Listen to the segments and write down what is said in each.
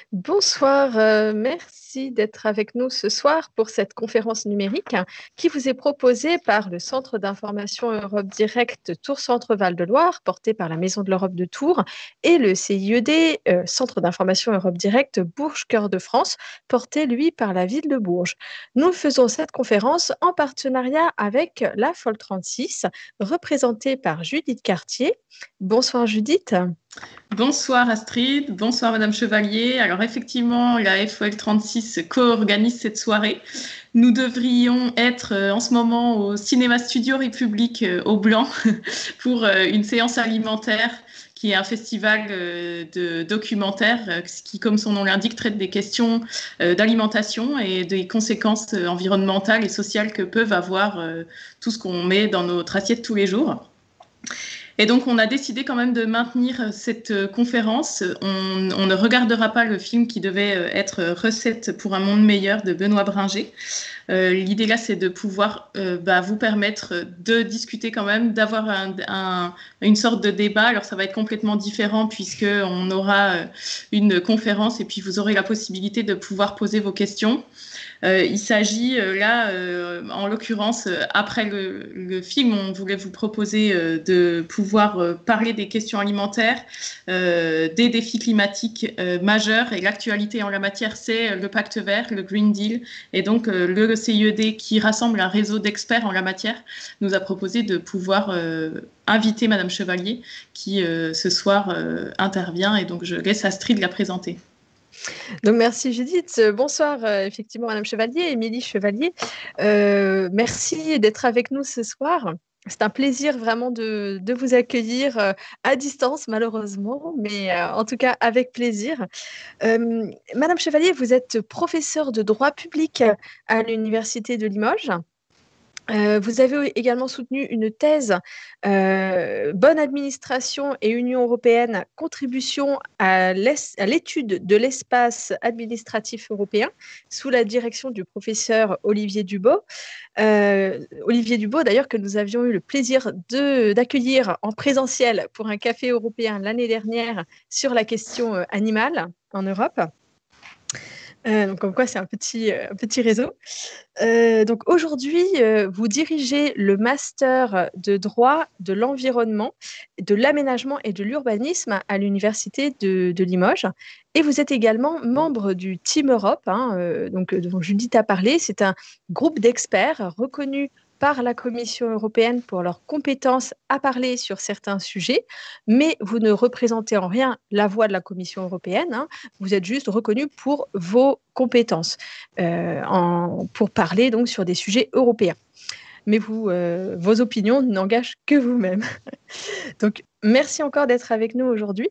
Bonsoir, merci d'être avec nous ce soir pour cette conférence numérique qui vous est proposée par le Centre d'information Europe Direct Tours Centre Val-de-Loire, porté par la Maison de l'Europe de Tours, et le CIED, Centre d'information Europe Direct Bourges Cœur de France, porté lui par la ville de Bourges. Nous faisons cette conférence en partenariat avec la FOL 36, représentée par Judith Cartier. Bonsoir Judith. Bonsoir Astrid, bonsoir Madame Chevalier. Alors effectivement, la FOL 36 co-organise cette soirée. Nous devrions être en ce moment au Cinéma Studio République au Blanc pour une séance alimentaire qui est un festival de documentaires qui, comme son nom l'indique, traite des questions d'alimentation et des conséquences environnementales et sociales que peuvent avoir tout ce qu'on met dans notre assiette tous les jours. Et donc, on a décidé quand même de maintenir cette conférence. On ne regardera pas le film qui devait être Recette pour un monde meilleur de Benoît Bringer. L'idée là, c'est de pouvoir vous permettre de discuter quand même, d'avoir une sorte de débat. Alors, ça va être complètement différent puisqu'on aura une conférence et puis vous aurez la possibilité de pouvoir poser vos questions. Il s'agit là, en l'occurrence, après le film, on voulait vous proposer de pouvoir parler des questions alimentaires, des défis climatiques majeurs. Et l'actualité en la matière, c'est le Pacte vert, le Green Deal. Et donc, le CIED, qui rassemble un réseau d'experts en la matière, nous a proposé de pouvoir inviter Madame Chevalier, qui ce soir intervient. Et donc, je laisse Astrid la présenter. Donc, merci Judith. Bonsoir, effectivement, Madame Chevalier, Émilie Chevalier. Merci d'être avec nous ce soir. C'est un plaisir vraiment de vous accueillir à distance, malheureusement, mais en tout cas avec plaisir. Madame Chevalier, vous êtes professeure de droit public à l'Université de Limoges. Vous avez également soutenu une thèse Bonne administration et Union européenne, contribution à l'étude de l'espace administratif européen, sous la direction du professeur Olivier Dubo. Olivier Dubo, d'ailleurs, que nous avions eu le plaisir d'accueillir en présentiel pour un café européen l'année dernière sur la question animale en Europe. Donc, comme quoi, c'est un petit réseau. Donc, aujourd'hui, vous dirigez le master de droit de l'environnement, de l'aménagement et de l'urbanisme à l'Université de Limoges. Et vous êtes également membre du Team Europe, dont Judith a parlé. C'est un groupe d'experts reconnus par la Commission européenne pour leurs compétences à parler sur certains sujets, mais vous ne représentez en rien la voix de la Commission européenne. Vous êtes juste reconnu pour vos compétences pour parler donc sur des sujets européens. Mais vos opinions n'engagent que vous-même. Donc, merci encore d'être avec nous aujourd'hui.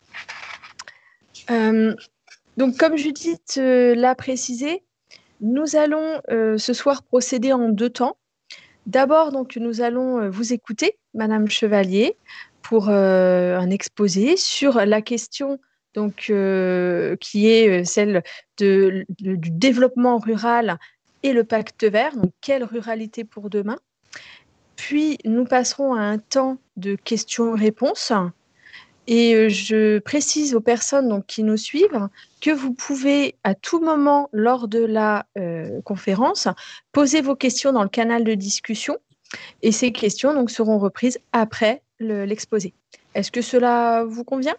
Donc, comme Judith l'a précisé, nous allons ce soir procéder en deux temps. D'abord, donc, nous allons vous écouter, Madame Chevalier, pour un exposé sur la question donc, qui est celle du développement rural et le pacte vert. Donc, quelle ruralité pour demain? Puis, nous passerons à un temps de questions-réponses. Et je précise aux personnes donc, qui nous suivent que vous pouvez à tout moment lors de la conférence poser vos questions dans le canal de discussion et ces questions donc, seront reprises après l'exposé. Est-ce que cela vous convient?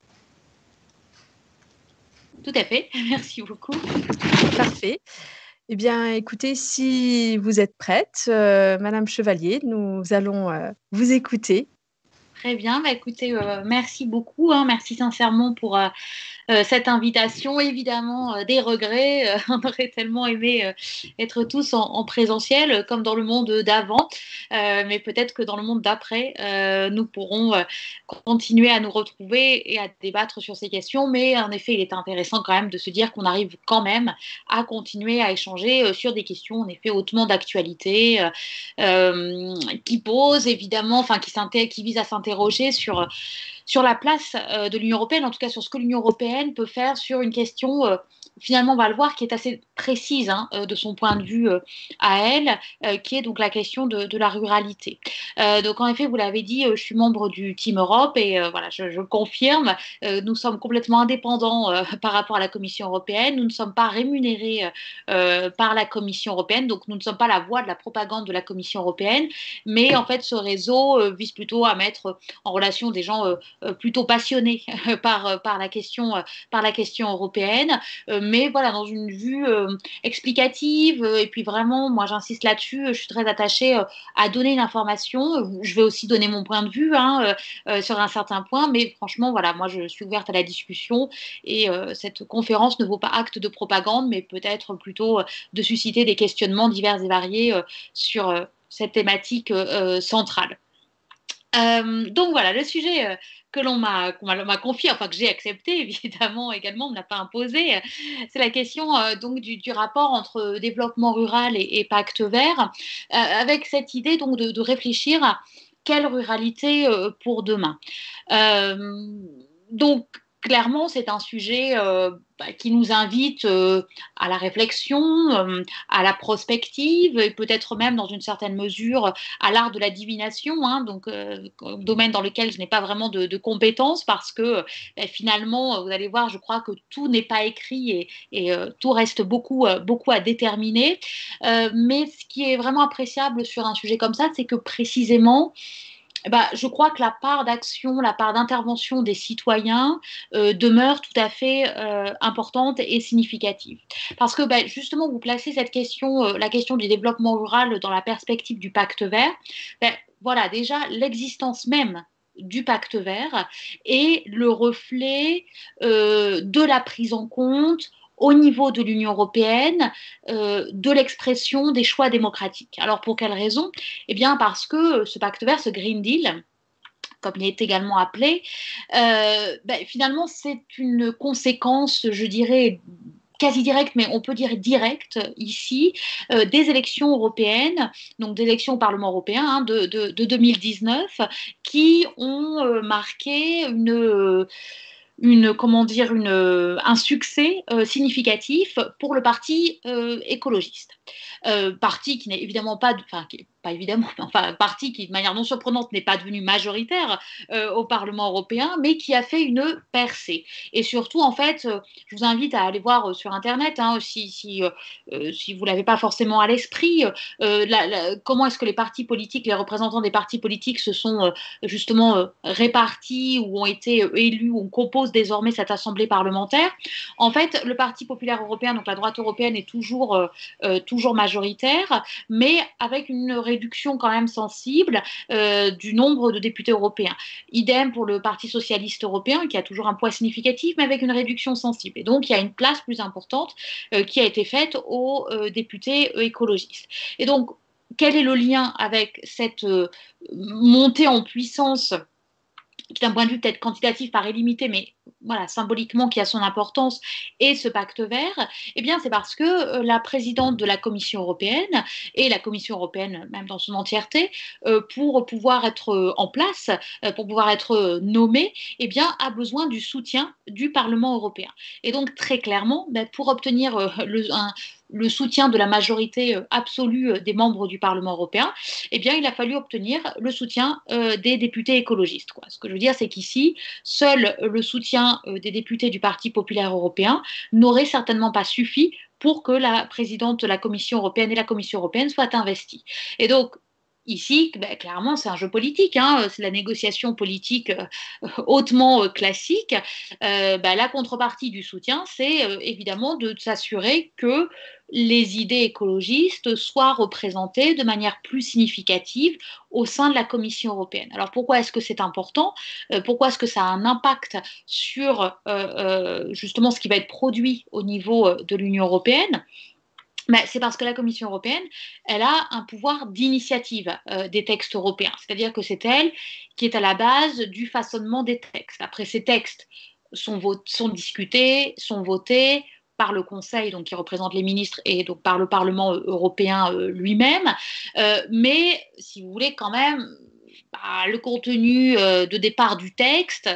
Tout à fait, merci beaucoup. Parfait. Eh bien, écoutez, si vous êtes prête, Madame Chevalier, nous allons vous écouter. Très bien, écoutez, merci beaucoup, merci sincèrement pour cette invitation. Évidemment, des regrets, on aurait tellement aimé être tous en présentiel comme dans le monde d'avant, mais peut-être que dans le monde d'après, nous pourrons continuer à nous retrouver et à débattre sur ces questions, mais en effet, il est intéressant quand même de se dire qu'on arrive quand même à continuer à échanger sur des questions en effet hautement d'actualité, qui posent évidemment, enfin qui visent à s'interroger sur sur la place de l'Union européenne, en tout cas sur ce que l'Union européenne peut faire sur une question, finalement, on va le voir, qui est assez précise de son point de vue à elle, qui est donc la question de la ruralité. Donc, en effet, vous l'avez dit, je suis membre du Team Europe et voilà, je confirme, nous sommes complètement indépendants par rapport à la Commission européenne. Nous ne sommes pas rémunérés par la Commission européenne, donc nous ne sommes pas la voix de la propagande de la Commission européenne, mais en fait, ce réseau vise plutôt à mettre en relation des gens plutôt passionnés par la question européenne, mais voilà, dans une vue explicative, et puis vraiment, moi j'insiste là-dessus, je suis très attachée à donner une information. Je vais aussi donner mon point de vue sur un certain point, mais franchement, voilà, moi je suis ouverte à la discussion et cette conférence ne vaut pas acte de propagande, mais peut-être plutôt de susciter des questionnements divers et variés sur cette thématique centrale. Donc voilà, le sujet que l'on m'a confié, enfin que j'ai accepté évidemment également, on ne l'a pas imposé, c'est la question donc du rapport entre développement rural et pacte vert, avec cette idée donc de réfléchir à quelle ruralité pour demain. Donc clairement, c'est un sujet qui nous invite à la réflexion, à la prospective, et peut-être même dans une certaine mesure à l'art de la divination, donc domaine dans lequel je n'ai pas vraiment de compétences, parce que finalement, vous allez voir, je crois que tout n'est pas écrit et tout reste beaucoup à déterminer. Mais ce qui est vraiment appréciable sur un sujet comme ça, c'est que précisément, je crois que la part d'action, la part d'intervention des citoyens demeure tout à fait importante et significative. Parce que justement, vous placez cette question, la question du développement rural dans la perspective du pacte vert. Voilà, déjà, l'existence même du pacte vert est le reflet de la prise en compte au niveau de l'Union européenne, de l'expression des choix démocratiques. Alors pour quelle raison ? Eh bien parce que ce pacte vert, ce Green Deal, comme il est également appelé, finalement c'est une conséquence, je dirais, quasi directe, mais on peut dire directe ici, des élections européennes, donc des élections au Parlement européen de 2019, qui ont marqué un succès significatif pour le parti écologiste. Parti qui n'est évidemment pas, parti qui, de manière non surprenante, n'est pas devenu majoritaire au Parlement européen, mais qui a fait une percée. Et surtout, en fait, je vous invite à aller voir sur Internet, si vous ne l'avez pas forcément à l'esprit, comment est-ce que les partis politiques, les représentants des partis politiques se sont justement répartis ou ont été élus, ou on compose désormais cette assemblée parlementaire. En fait, le Parti populaire européen, donc la droite européenne, est toujours majoritaire, mais avec une réduction quand même sensible du nombre de députés européens. Idem pour le Parti socialiste européen, qui a toujours un poids significatif, mais avec une réduction sensible. Et donc, il y a une place plus importante qui a été faite aux députés écologistes. Et donc, quel est le lien avec cette montée en puissance qui d'un point de vue peut-être quantitatif paraît limité, mais voilà, symboliquement qui a son importance, et ce pacte vert, eh bien c'est parce que la présidente de la Commission européenne, et la Commission européenne même dans son entièreté, pour pouvoir être en place, pour pouvoir être nommée, eh bien a besoin du soutien du Parlement européen. Et donc très clairement, pour obtenir le soutien de la majorité absolue des membres du Parlement européen, eh bien, il a fallu obtenir le soutien des députés écologistes. Ce que je veux dire, c'est qu'ici, seul le soutien des députés du Parti populaire européen n'aurait certainement pas suffi pour que la présidente de la Commission européenne et la Commission européenne soient investies. Et donc, ici, clairement, c'est un jeu politique, c'est la négociation politique hautement classique. La contrepartie du soutien, c'est évidemment de s'assurer que les idées écologistes soient représentées de manière plus significative au sein de la Commission européenne. Alors pourquoi est-ce que c'est important ? Pourquoi est-ce que ça a un impact sur justement ce qui va être produit au niveau de l'Union européenne ? C'est parce que la Commission européenne, elle a un pouvoir d'initiative des textes européens. C'est-à-dire que c'est elle qui est à la base du façonnement des textes. Après, ces textes sont discutés, sont votés par le Conseil, donc qui représente les ministres, et donc par le Parlement européen lui-même. Mais, si vous voulez, quand même, le contenu de départ du texte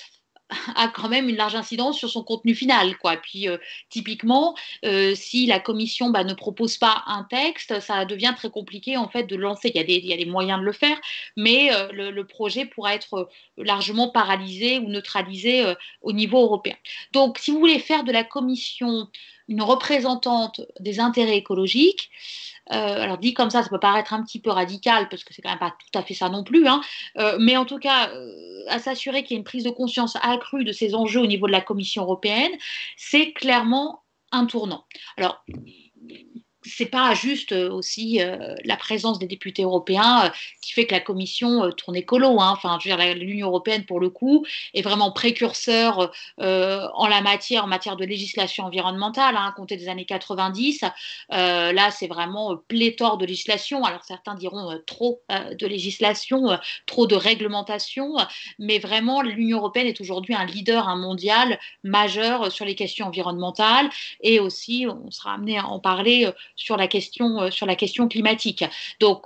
a quand même une large incidence sur son contenu final, quoi. Puis typiquement, si la commission ne propose pas un texte, ça devient très compliqué en fait de lancer. Il y a des moyens de le faire, mais le projet pourra être largement paralysé ou neutralisé au niveau européen. Donc, si vous voulez faire de la commission une représentante des intérêts écologiques, alors dit comme ça peut paraître un petit peu radical parce que c'est quand même pas tout à fait ça non plus, hein, mais en tout cas, à s'assurer qu'il y ait une prise de conscience accrue de ces enjeux au niveau de la Commission européenne, c'est clairement un tournant. Alors, c'est pas juste aussi la présence des députés européens qui fait que la Commission tourne écolo. Hein. Enfin, je veux dire, l'Union européenne, pour le coup, est vraiment précurseur en matière de législation environnementale, hein, à compter des années 90. Là, c'est vraiment pléthore de législation. Alors, certains diront trop de législation, trop de réglementation, mais vraiment, l'Union européenne est aujourd'hui un leader mondial majeur sur les questions environnementales, et aussi, on sera amené à en parler sur la question climatique. Donc,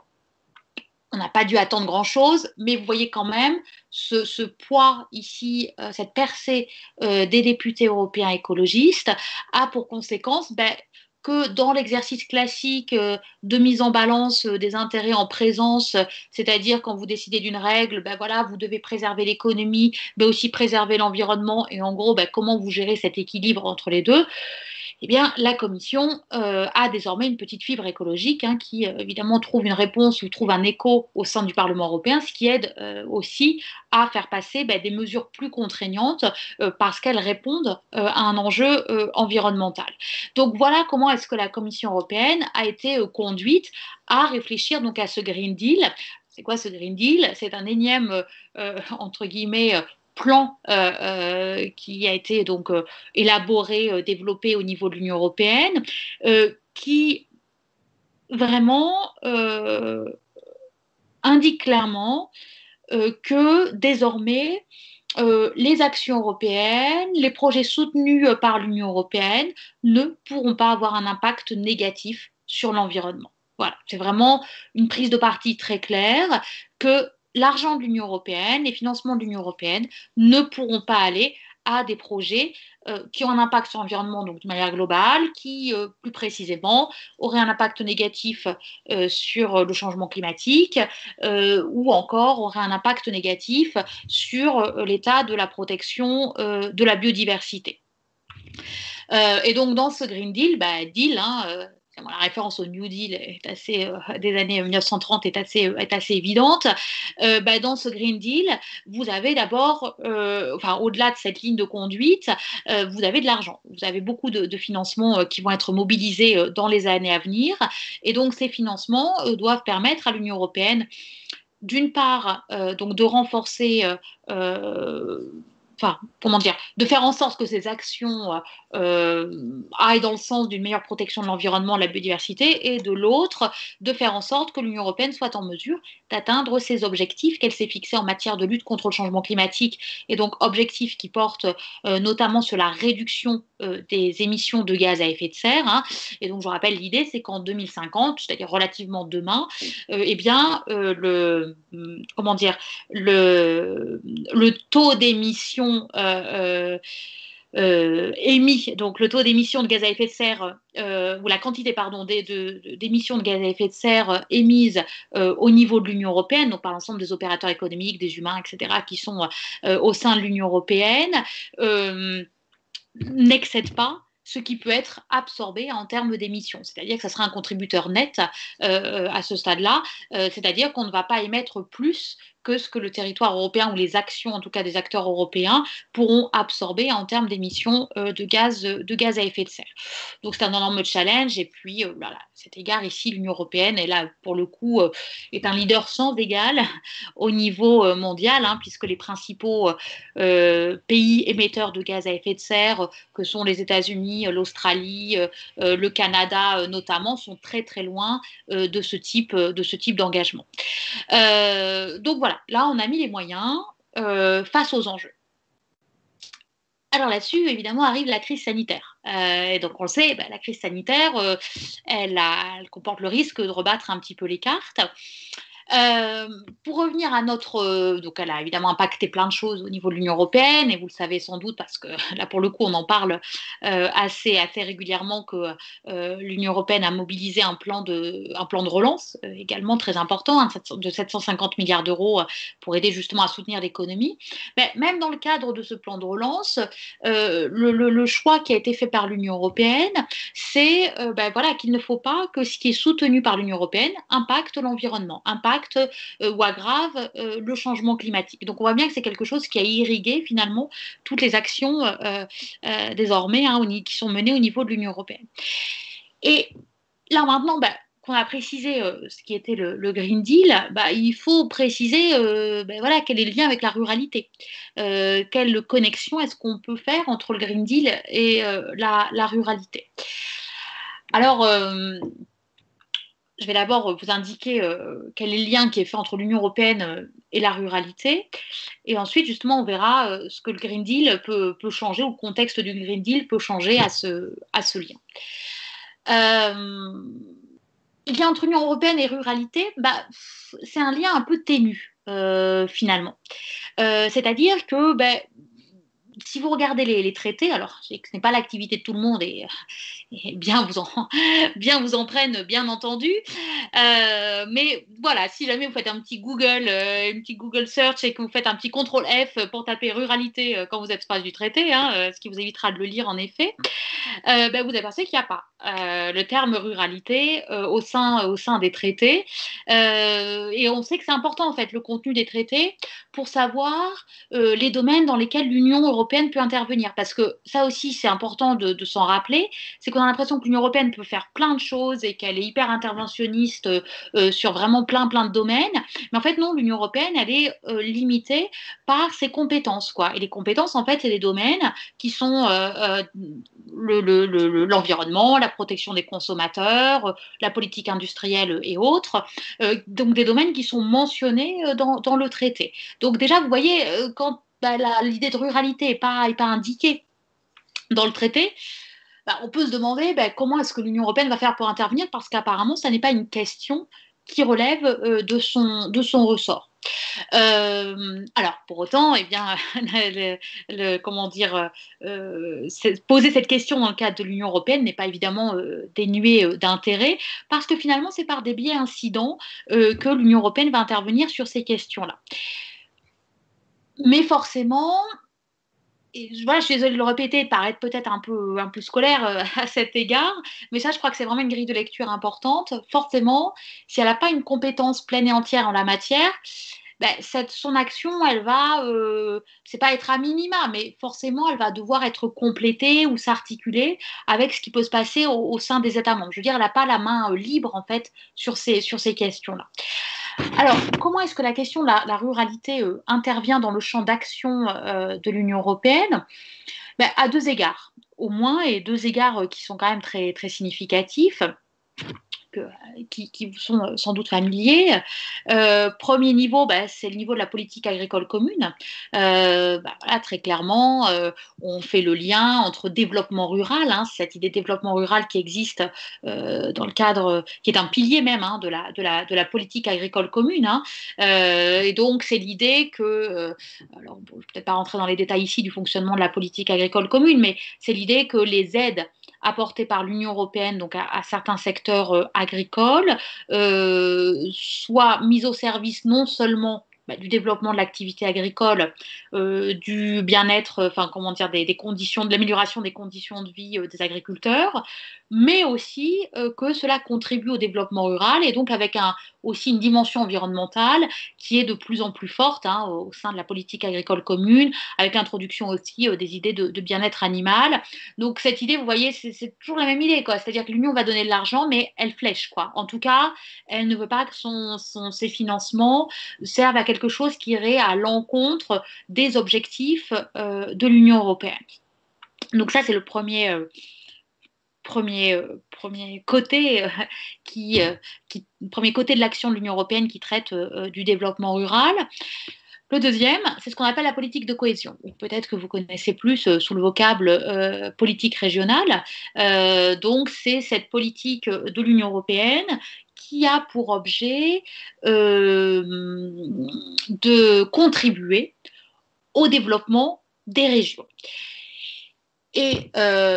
on n'a pas dû attendre grand-chose, mais vous voyez quand même ce poids ici, cette percée des députés européens écologistes a pour conséquence que dans l'exercice classique de mise en balance des intérêts en présence, c'est-à-dire quand vous décidez d'une règle, voilà, vous devez préserver l'économie, mais aussi préserver l'environnement, et en gros, comment vous gérez cet équilibre entre les deux. Eh bien, la Commission a désormais une petite fibre écologique qui, évidemment, trouve une réponse ou trouve un écho au sein du Parlement européen, ce qui aide aussi à faire passer des mesures plus contraignantes parce qu'elles répondent à un enjeu environnemental. Donc, voilà comment est-ce que la Commission européenne a été conduite à réfléchir donc à ce Green Deal. C'est quoi ce Green Deal? C'est un énième, entre guillemets, plan qui a été donc élaboré, développé au niveau de l'Union européenne, qui vraiment indique clairement que désormais les actions européennes, les projets soutenus par l'Union européenne ne pourront pas avoir un impact négatif sur l'environnement. Voilà, c'est vraiment une prise de parti très claire que l'argent de l'Union européenne, les financements de l'Union européenne ne pourront pas aller à des projets qui ont un impact sur l'environnement donc de manière globale, qui plus précisément auraient un impact négatif sur le changement climatique ou encore auraient un impact négatif sur l'état de la protection de la biodiversité. Et donc dans ce Green Deal, la référence au New Deal est assez, des années 1930 est assez évidente. Dans ce Green Deal, vous avez d'abord, au-delà de cette ligne de conduite, vous avez de l'argent. Vous avez beaucoup de financements qui vont être mobilisés dans les années à venir. Et donc, ces financements doivent permettre à l'Union européenne, d'une part, donc de renforcer de faire en sorte que ces actions aillent dans le sens d'une meilleure protection de l'environnement, de la biodiversité, et de l'autre, de faire en sorte que l'Union européenne soit en mesure d'atteindre ses objectifs qu'elle s'est fixés en matière de lutte contre le changement climatique, et donc objectifs qui portent notamment sur la réduction des émissions de gaz à effet de serre. Et donc, je rappelle, l'idée, c'est qu'en 2050, c'est-à-dire relativement demain, le taux d'émissions émis, donc le taux d'émissions de gaz à effet de serre, ou la quantité d'émissions de gaz à effet de serre émises au niveau de l'Union européenne, donc par l'ensemble des opérateurs économiques, des humains, etc., qui sont au sein de l'Union européenne, n'excède pas ce qui peut être absorbé en termes d'émissions. C'est-à-dire que ça sera un contributeur net à ce stade-là, c'est-à-dire qu'on ne va pas émettre plus que ce que le territoire européen ou les actions, en tout cas des acteurs européens, pourront absorber en termes d'émissions de gaz à effet de serre. Donc c'est un énorme challenge, et puis à cet égard, ici, l'Union européenne est là, pour le coup, est un leader sans égal au niveau mondial, puisque les principaux pays émetteurs de gaz à effet de serre, que sont les États-Unis, l'Australie, le Canada notamment, sont très très loin de ce type d'engagement. Donc voilà, là on a mis les moyens face aux enjeux. Alors là-dessus, évidemment, arrive la crise sanitaire. Et donc on le sait, la crise sanitaire, elle comporte le risque de rebattre un petit peu les cartes. Pour revenir à donc elle a évidemment impacté plein de choses au niveau de l'Union européenne, et vous le savez sans doute parce que là pour le coup on en parle assez régulièrement que l'Union européenne a mobilisé un plan de relance également très important, de 750 milliards d'euros pour aider justement à soutenir l'économie. Mais même dans le cadre de ce plan de relance, le choix qui a été fait par l'Union européenne, c'est voilà, qu'il ne faut pas que ce qui est soutenu par l'Union européenne impacte l'environnement, impacte ou aggrave le changement climatique. Donc on voit bien que c'est quelque chose qui a irrigué finalement toutes les actions désormais qui sont menées au niveau de l'Union européenne. Et là maintenant, qu'on a précisé ce qui était le Green Deal, il faut préciser voilà, quel est le lien avec la ruralité. Quelle connexion est-ce qu'on peut faire entre le Green Deal et la ruralité? Alors, je vais d'abord vous indiquer quel est le lien qui est fait entre l'Union européenne et la ruralité. Et ensuite, justement, on verra ce que le Green Deal peut changer, ou le contexte du Green Deal peut changer à ce lien. Le lien entre Union européenne et ruralité, c'est un lien un peu ténu, finalement. C'est-à-dire que si vous regardez les traités, alors je sais que ce n'est pas l'activité de tout le monde et bien vous en prenne, bien entendu. Mais voilà, si jamais vous faites un petit Google search et que vous faites un petit contrôle F pour taper ruralité quand vous êtes face du traité, ce qui vous évitera de le lire en effet, vous apercevez qu'il n'y a pas le terme ruralité au sein des traités. Et on sait que c'est important en fait le contenu des traités pour savoir les domaines dans lesquels l'Union européenne peut intervenir. Parce que ça aussi, c'est important de s'en rappeler, c'est qu'on a l'impression que l'Union européenne peut faire plein de choses et qu'elle est hyper interventionniste sur vraiment plein de domaines. Mais en fait, non, l'Union européenne, elle est limitée par ses compétences, quoi. Et les compétences, en fait, c'est des domaines qui sont l'environnement, la protection des consommateurs, la politique industrielle et autres. Donc des domaines qui sont mentionnés dans le traité. Donc déjà, vous voyez, quand l'idée de ruralité n'est pas indiquée dans le traité, on peut se demander comment est-ce que l'Union européenne va faire pour intervenir, parce qu'apparemment, ça n'est pas une question qui relève de son ressort. Alors, pour autant, poser cette question dans le cadre de l'Union européenne n'est pas évidemment dénué d'intérêt, parce que finalement, c'est par des biais incidents que l'Union européenne va intervenir sur ces questions-là. Mais forcément, et voilà, je suis désolée de le répéter, de paraître peut-être un peu scolaire à cet égard, mais ça, je crois que c'est vraiment une grille de lecture importante. Forcément, si elle n'a pas une compétence pleine et entière en la matière, son action, elle va, c'est pas être à minima, mais forcément, elle va devoir être complétée ou s'articuler avec ce qui peut se passer au sein des États membres. Je veux dire, elle n'a pas la main libre, en fait, sur ces questions-là. Alors, comment est-ce que la question de la ruralité intervient dans le champ d'action de l'Union européenne? À deux égards, au moins, et deux égards qui sont quand même très, très significatifs. Qui sont sans doute familiers. Premier niveau, c'est le niveau de la politique agricole commune. Voilà, très clairement, on fait le lien entre développement rural, cette idée de développement rural qui existe dans le cadre, qui est un pilier même de la politique agricole commune. Et donc, c'est l'idée que, alors bon, je ne vais peut-être pas rentrer dans les détails ici du fonctionnement de la politique agricole commune, mais c'est l'idée que les aides apportées par l'Union européenne donc à certains secteurs agricoles soient mises au service non seulement du développement de l'activité agricole, du bien-être, des conditions, de l'amélioration des conditions de vie des agriculteurs, mais aussi que cela contribue au développement rural, et donc avec aussi une dimension environnementale qui est de plus en plus forte au sein de la politique agricole commune, avec l'introduction aussi des idées de bien-être animal. Donc cette idée, vous voyez, c'est toujours la même idée, quoi. C'est-à-dire que l'Union va donner de l'argent, mais elle flèche, quoi. En tout cas, elle ne veut pas que ses financements servent à quelque chose qui irait à l'encontre des objectifs de l'Union européenne. Donc ça, c'est le premier côté premier côté de l'action de l'Union européenne qui traite du développement rural. Le deuxième, c'est ce qu'on appelle la politique de cohésion. Peut-être que vous connaissez plus sous le vocable politique régionale. Donc, c'est cette politique de l'Union européenne qui a pour objet de contribuer au développement des régions. Et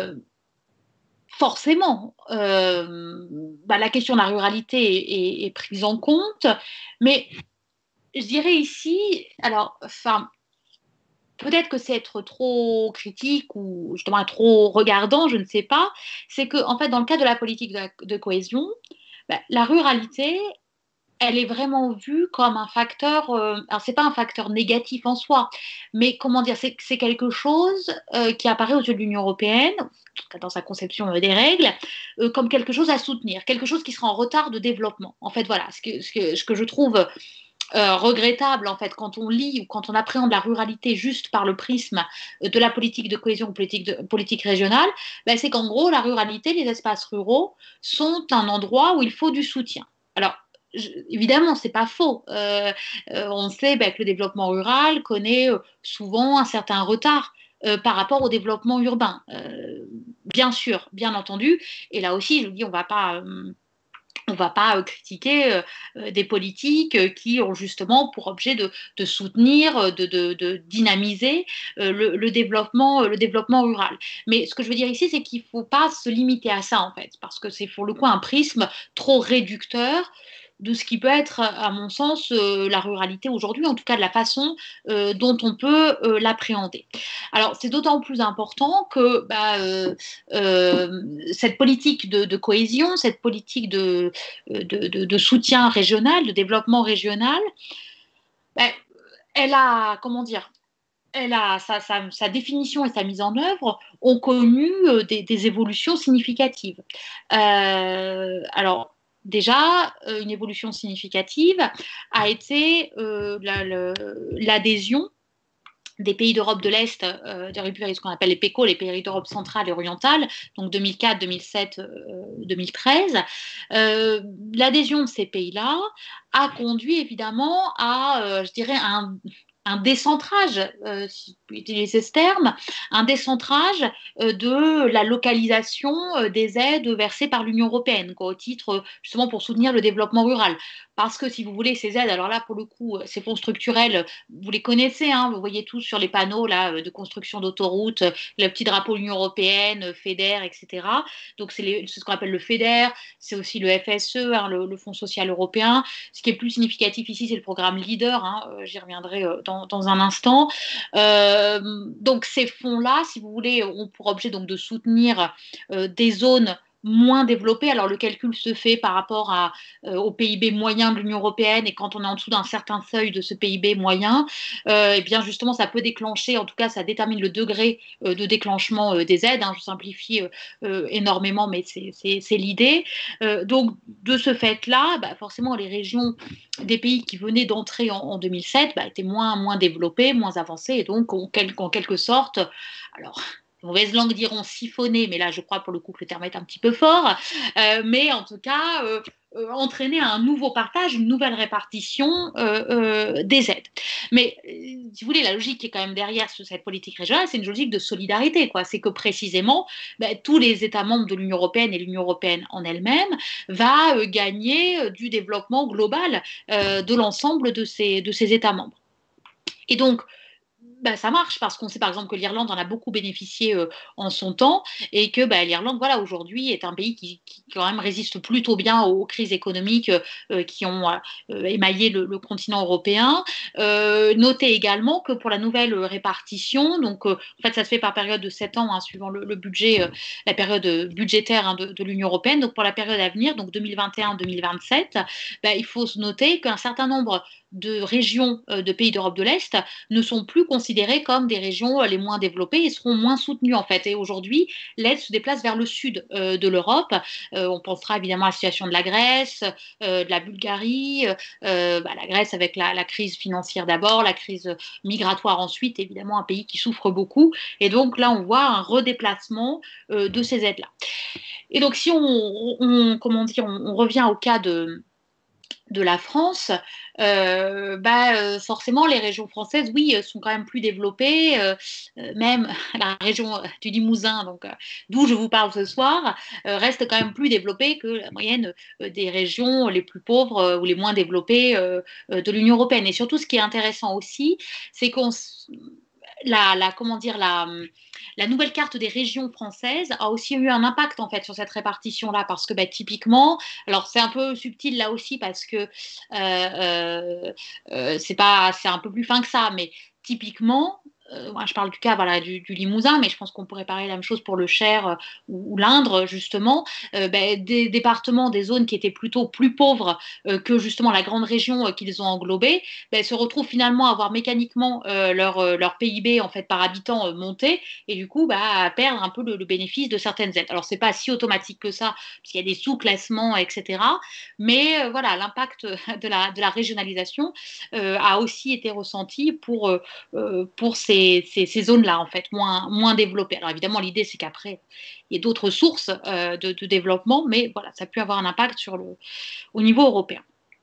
forcément, la question de la ruralité est prise en compte, mais je dirais ici, alors, peut-être que c'est être trop critique ou justement trop regardant, je ne sais pas, c'est que en fait, dans le cadre de la politique de cohésion, la ruralité, elle est vraiment vue comme un facteur, alors c'est pas un facteur négatif en soi, mais comment dire, c'est quelque chose qui apparaît aux yeux de l'Union européenne, dans sa conception des règles, comme quelque chose à soutenir, quelque chose qui sera en retard de développement. En fait, voilà, ce que je trouve regrettable en fait quand on lit ou quand on appréhende la ruralité juste par le prisme de la politique de cohésion ou politique régionale, c'est qu'en gros la ruralité, les espaces ruraux sont un endroit où il faut du soutien. Alors évidemment, c'est pas faux. On sait que le développement rural connaît souvent un certain retard par rapport au développement urbain. Bien sûr, bien entendu. Et là aussi, je vous dis, on ne va pas critiquer des politiques qui ont justement pour objet de soutenir, de dynamiser le développement rural. Mais ce que je veux dire ici, c'est qu'il ne faut pas se limiter à ça, en fait, parce que c'est pour le coup un prisme trop réducteur de ce qui peut être, à mon sens, la ruralité aujourd'hui, en tout cas de la façon dont on peut l'appréhender. Alors, c'est d'autant plus important que cette politique de cohésion, cette politique de soutien régional, de développement régional, elle a, comment dire, elle a sa définition et sa mise en œuvre ont connu des évolutions significatives. Alors, déjà, une évolution significative a été l'adhésion des pays d'Europe de l'Est, ce qu'on appelle les PECO, les pays d'Europe centrale et orientale, donc 2004, 2007, 2013. L'adhésion de ces pays-là a conduit évidemment à, je dirais, un décentrage, si je peux utiliser ce terme, un décentrage de la localisation des aides versées par l'Union européenne, au titre justement pour soutenir le développement rural. Parce que si vous voulez, ces aides, alors là, pour le coup, ces fonds structurels, vous les connaissez, hein, vous voyez tous sur les panneaux là, de construction d'autoroutes, le petit drapeau de l'Union européenne, FEDER, etc. Donc, c'est ce qu'on appelle le FEDER, c'est aussi le FSE, hein, le Fonds social européen. Ce qui est plus significatif ici, c'est le programme LEADER, hein, j'y reviendrai dans un instant. Donc, ces fonds-là, si vous voulez, ont pour objet donc, de soutenir des zones moins développées. Alors le calcul se fait par rapport au PIB moyen de l'Union européenne, et quand on est en dessous d'un certain seuil de ce PIB moyen, et bien justement ça peut déclencher, en tout cas ça détermine le degré de déclenchement des aides, hein, je simplifie énormément mais c'est l'idée. Donc de ce fait-là, forcément les régions des pays qui venaient d'entrer en 2007 étaient moins développées, moins avancées, et donc en quelque sorte, alors les mauvaises langues diront siphonner, mais là je crois pour le coup que le terme est un petit peu fort, mais en tout cas entraîner un nouveau partage, une nouvelle répartition des aides. Mais si vous voulez, la logique qui est quand même derrière cette politique régionale, c'est une logique de solidarité, quoi. C'est que précisément tous les États membres de l'Union européenne et l'Union européenne en elle-même va gagner du développement global de l'ensemble de ces États membres. Et donc ça marche parce qu'on sait par exemple que l'Irlande en a beaucoup bénéficié en son temps, et que l'Irlande, voilà, aujourd'hui est un pays qui quand même résiste plutôt bien aux crises économiques qui ont émaillé le continent européen. Notez également que pour la nouvelle répartition, donc en fait ça se fait par période de 7 ans, hein, suivant le budget, la période budgétaire, hein, de l'Union européenne. Donc pour la période à venir, donc 2021-2027, il faut noter qu'un certain nombre de régions de pays d'Europe de l'Est ne sont plus considérées comme des régions les moins développées et seront moins soutenues en fait. Et aujourd'hui, l'aide se déplace vers le sud de l'Europe. On pensera évidemment à la situation de la Grèce, de la Bulgarie, la Grèce avec la crise financière d'abord, la crise migratoire ensuite, évidemment un pays qui souffre beaucoup. Et donc là, on voit un redéplacement de ces aides-là. Et donc si on revient au cas de la France, forcément les régions françaises, oui, sont quand même plus développées, même la région du Limousin, donc d'où je vous parle ce soir, reste quand même plus développée que la moyenne des régions les plus pauvres ou les moins développées de l'Union européenne. Et surtout, ce qui est intéressant aussi, c'est qu'on comment dire, la nouvelle carte des régions françaises a aussi eu un impact en fait sur cette répartition-là, parce que typiquement, alors c'est un peu subtil là aussi parce que c'est un peu plus fin que ça, mais typiquement, moi je parle du cas du Limousin, mais je pense qu'on pourrait parler la même chose pour le Cher ou l'Indre justement, des départements, des zones qui étaient plutôt plus pauvres que justement la grande région qu'ils ont englobée, se retrouvent finalement à avoir mécaniquement leur PIB en fait par habitant monté, et du coup à perdre un peu le bénéfice de certaines aides. Alors c'est pas si automatique que ça, parce qu'il y a des sous-classements, etc. Mais voilà, l'impact de la régionalisation a aussi été ressenti pour ces zones-là, en fait, moins développées. Alors évidemment, l'idée, c'est qu'après, il y ait d'autres sources de développement, mais voilà, ça a pu avoir un impact au niveau européen.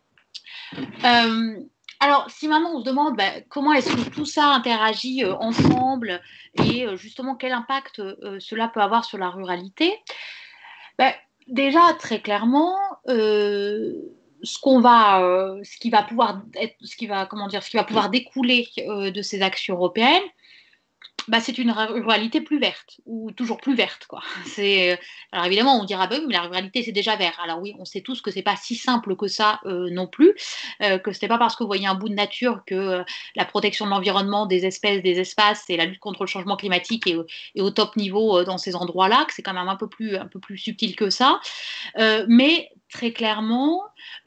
Alors, si maintenant on se demande comment est-ce que tout ça interagit ensemble et justement quel impact cela peut avoir sur la ruralité, déjà, très clairement, ce qui va pouvoir découler de ces actions européennes, c'est une ruralité plus verte, ou toujours plus verte, quoi. Alors évidemment, on dira, oui, mais la ruralité, c'est déjà vert. Alors oui, on sait tous que c'est pas si simple que ça non plus, que ce n'est pas parce que vous voyez un bout de nature que la protection de l'environnement, des espèces, des espaces et la lutte contre le changement climatique est au top niveau dans ces endroits-là, que c'est quand même un peu plus subtil que ça. Mais très clairement,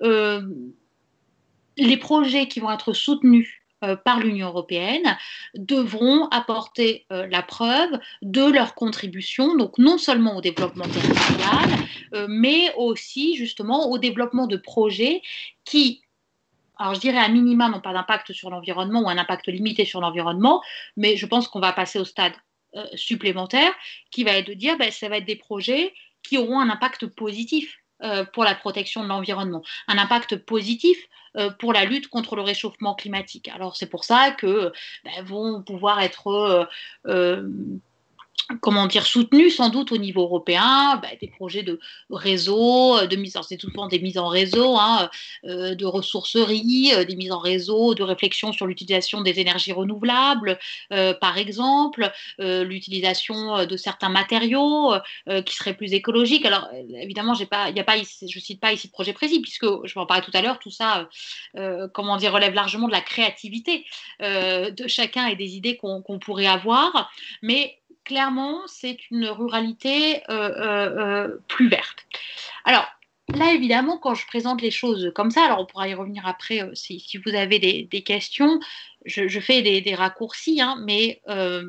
les projets qui vont être soutenus par l'Union européenne devront apporter la preuve de leur contribution, donc non seulement au développement territorial, mais aussi justement au développement de projets qui, alors je dirais à minima, n'ont pas d'impact sur l'environnement ou un impact limité sur l'environnement, mais je pense qu'on va passer au stade supplémentaire qui va être de dire ça va être des projets qui auront un impact positif pour la protection de l'environnement, un impact positif pour la lutte contre le réchauffement climatique. Alors c'est pour ça que vont pouvoir être soutenus sans doute au niveau européen, des projets de réseau, c'est souvent des mises en réseau, de ressourceries, des mises en réseau, de réflexion sur l'utilisation des énergies renouvelables, par exemple, l'utilisation de certains matériaux qui seraient plus écologiques. Alors évidemment, je cite pas ici de projet précis, puisque je vais en parler tout à l'heure, tout ça relève largement de la créativité de chacun et des idées qu'on pourrait avoir, mais clairement, c'est une ruralité plus verte. Alors, là, évidemment, quand je présente les choses comme ça, alors on pourra y revenir après si vous avez des questions, je fais des raccourcis, mais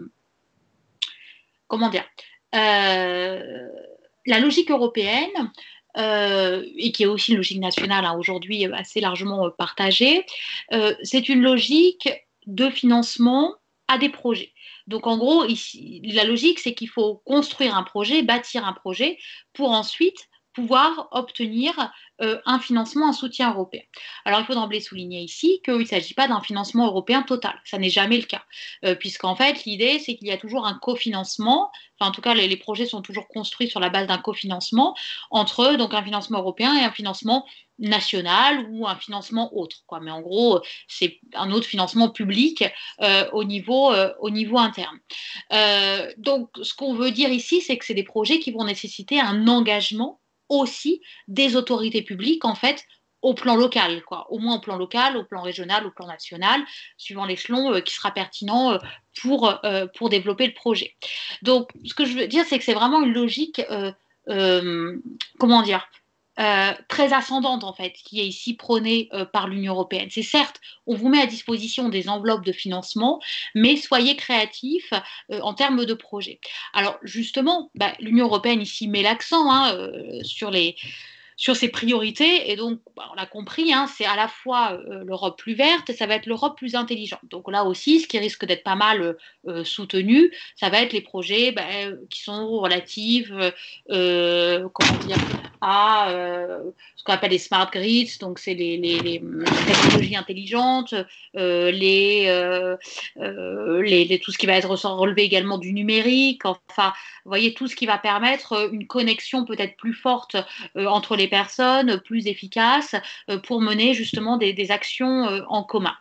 la logique européenne, et qui est aussi une logique nationale aujourd'hui assez largement partagée, c'est une logique de financement à des projets. Donc en gros, ici, la logique, c'est qu'il faut construire un projet, bâtir un projet pour ensuite pouvoir obtenir un financement, un soutien européen. Alors il faut d'emblée souligner ici qu'il ne s'agit pas d'un financement européen total, ça n'est jamais le cas, puisqu'en fait l'idée c'est qu'il y a toujours un cofinancement, en tout cas les projets sont toujours construits sur la base d'un cofinancement entre donc un financement européen et un financement national ou un financement autre, mais en gros c'est un autre financement public au niveau interne. Donc ce qu'on veut dire ici, c'est que c'est des projets qui vont nécessiter un engagement aussi des autorités publiques en fait au plan local, au moins au plan local, au plan régional, au plan national, suivant l'échelon qui sera pertinent pour développer le projet. Donc ce que je veux dire, c'est que c'est vraiment une logique très ascendante en fait, qui est ici prônée par l'Union européenne. C'est certes, on vous met à disposition des enveloppes de financement, mais soyez créatifs en termes de projets. Alors justement, l'Union européenne ici met l'accent sur sur ses priorités. Et donc, on l'a compris, hein, c'est à la fois l'Europe plus verte et ça va être l'Europe plus intelligente. Donc là aussi, ce qui risque d'être pas mal soutenu, ça va être les projets qui sont relatifs comment dire, à ce qu'on appelle les smart grids, donc c'est les technologies intelligentes, tout ce qui va être relevé également du numérique, enfin, vous voyez, tout ce qui va permettre une connexion peut-être plus forte entre les personnes, plus efficace, pour mener justement des actions en commun.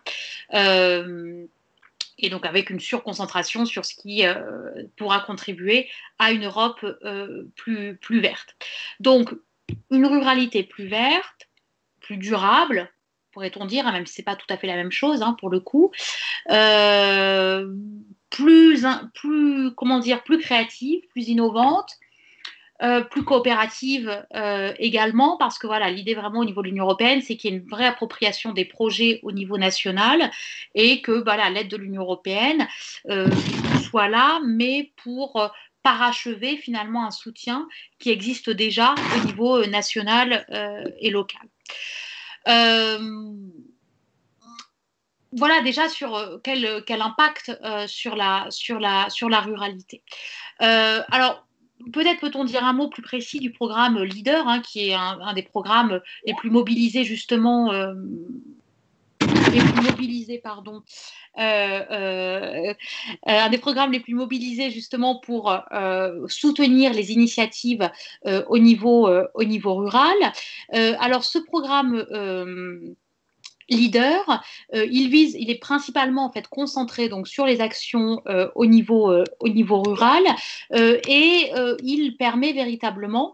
Et donc avec une surconcentration sur ce qui pourra contribuer à une Europe plus verte. Donc, une ruralité plus verte, plus durable, pourrait-on dire, hein, même si ce n'est pas tout à fait la même chose, hein, pour le coup, plus créative, plus innovante, plus coopérative également, parce que voilà, l'idée vraiment au niveau de l'Union européenne, c'est qu'il y ait une vraie appropriation des projets au niveau national et que l'aide de l'Union européenne soit là, mais pour parachever finalement un soutien qui existe déjà au niveau national et local. Voilà déjà sur quel impact sur la ruralité. Alors, peut-être peut-on dire un mot plus précis du programme LEADER, hein, qui est un des programmes les plus mobilisés justement, un des programmes les plus mobilisés justement pour soutenir les initiatives au niveau rural. Alors, ce programme LEADER, il est principalement en fait concentré donc sur les actions au niveau rural et il permet véritablement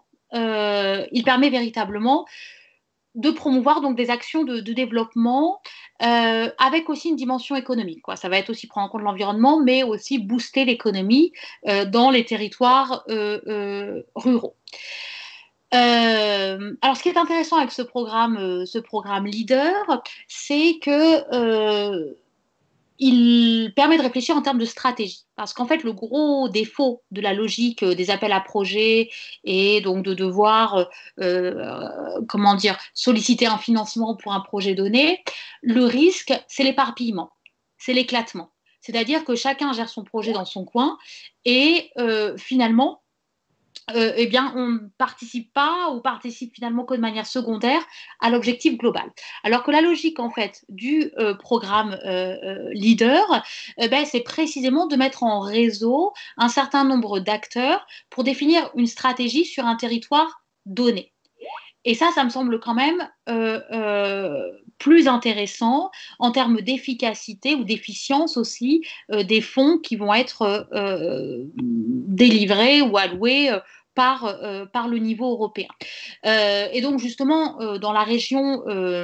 de promouvoir donc des actions de développement avec aussi une dimension économique, quoi. Ça va être aussi prendre en compte l'environnement, mais aussi booster l'économie dans les territoires ruraux. Alors, ce qui est intéressant avec ce programme LEADER, c'est que il permet de réfléchir en termes de stratégie. Parce qu'en fait, le gros défaut de la logique des appels à projets et donc de devoir solliciter un financement pour un projet donné, le risque, c'est l'éparpillement, c'est l'éclatement. C'est-à-dire que chacun gère son projet dans son coin et finalement, on ne participe pas ou participe finalement que de manière secondaire à l'objectif global. Alors que la logique en fait du programme LEADER, c'est précisément de mettre en réseau un certain nombre d'acteurs pour définir une stratégie sur un territoire donné. Et ça me semble quand même plus intéressant en termes d'efficacité ou d'efficience aussi des fonds qui vont être délivrés ou alloués par le niveau européen. Et donc justement, dans la région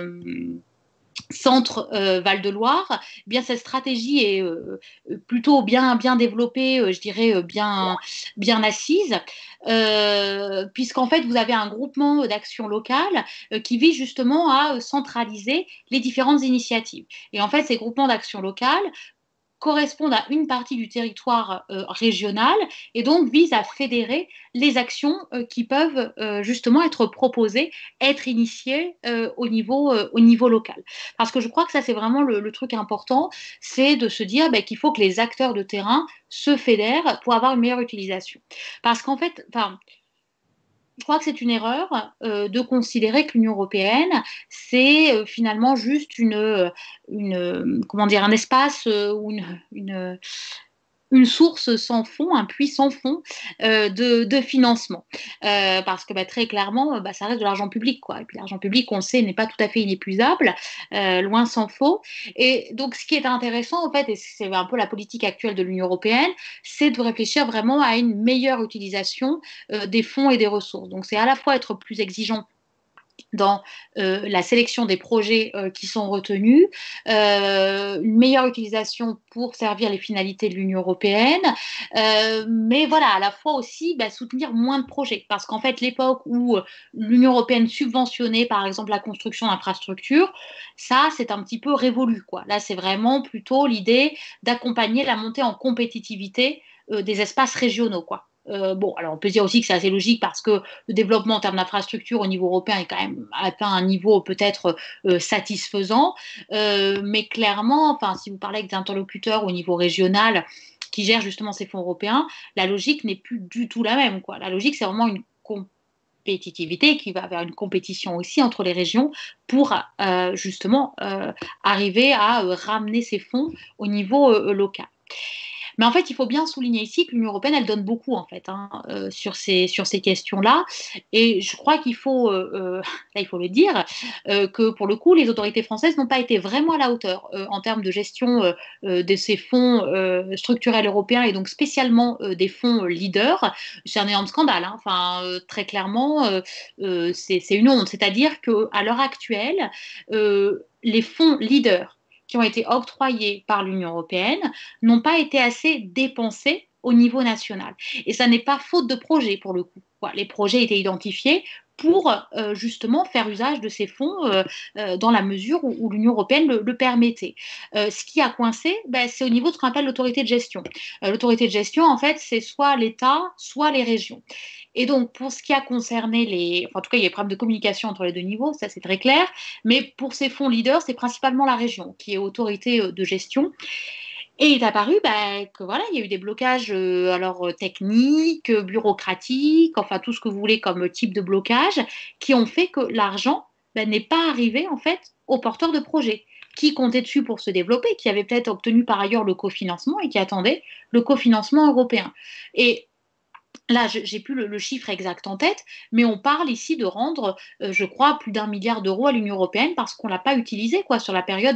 Centre Val de Loire, eh bien cette stratégie est plutôt bien développée, je dirais bien assise, puisqu'en fait vous avez un groupement d'action locale qui vise justement à centraliser les différentes initiatives. Et en fait ces groupements d'action locale correspondent à une partie du territoire régional et donc visent à fédérer les actions qui peuvent justement être proposées, être initiées au niveau local. Parce que je crois que ça, c'est vraiment le truc important, c'est de se dire qu'il faut que les acteurs de terrain se fédèrent pour avoir une meilleure utilisation. Parce qu'en fait, je crois que c'est une erreur de considérer que l'Union européenne, c'est finalement juste un espace ou une source sans fond, un puits sans fond de financement. Parce que très clairement, ça reste de l'argent public, quoi. Et puis l'argent public, on le sait, n'est pas tout à fait inépuisable, loin s'en faut. Et donc, ce qui est intéressant, en fait, et c'est un peu la politique actuelle de l'Union européenne, c'est de réfléchir vraiment à une meilleure utilisation des fonds et des ressources. Donc, c'est à la fois être plus exigeant dans la sélection des projets qui sont retenus, une meilleure utilisation pour servir les finalités de l'Union européenne, mais voilà, à la fois aussi soutenir moins de projets, parce qu'en fait l'époque où l'Union européenne subventionnait par exemple la construction d'infrastructures, ça c'est un petit peu révolu, quoi. Là c'est vraiment plutôt l'idée d'accompagner la montée en compétitivité des espaces régionaux, quoi. Bon, alors on peut dire aussi que c'est assez logique parce que le développement en termes d'infrastructure au niveau européen est quand même atteint un niveau peut-être satisfaisant, mais clairement, enfin, si vous parlez avec des interlocuteurs au niveau régional qui gèrent justement ces fonds européens, la logique n'est plus du tout la même, quoi. La logique, c'est vraiment une compétitivité qui va vers une compétition aussi entre les régions pour justement arriver à ramener ces fonds au niveau local. Mais en fait, il faut bien souligner ici que l'Union européenne, elle donne beaucoup en fait sur ces questions-là. Et je crois qu'il faut, là, il faut le dire, que pour le coup, les autorités françaises n'ont pas été vraiment à la hauteur en termes de gestion de ces fonds structurels européens et donc spécialement des fonds leaders. C'est un énorme scandale. Hein. Enfin, très clairement, c'est une honte. C'est-à-dire qu'à l'heure actuelle, les fonds leaders qui ont été octroyés par l'Union européenne n'ont pas été assez dépensés au niveau national. Et ça n'est pas faute de projet pour le coup. Voilà, les projets étaient identifiés pour justement faire usage de ces fonds dans la mesure où l'Union européenne le permettait. Ce qui a coincé, c'est au niveau de ce qu'on appelle l'autorité de gestion. L'autorité de gestion, en fait, c'est soit l'État, soit les régions. Et donc, pour ce qui a concerné en tout cas, il y a des problèmes de communication entre les deux niveaux, ça c'est très clair, mais pour ces fonds leaders, c'est principalement la région qui est autorité de gestion. Et il est apparu que voilà, il y a eu des blocages techniques, bureaucratiques, enfin tout ce que vous voulez comme type de blocage, qui ont fait que l'argent n'est pas arrivé en fait aux porteurs de projets qui comptaient dessus pour se développer, qui avaient peut-être obtenu par ailleurs le cofinancement et qui attendaient le cofinancement européen. Et là, j'ai plus le chiffre exact en tête, mais on parle ici de rendre, je crois, plus d'1 milliard d'euros à l'Union européenne parce qu'on ne l'a pas utilisé quoi, sur la période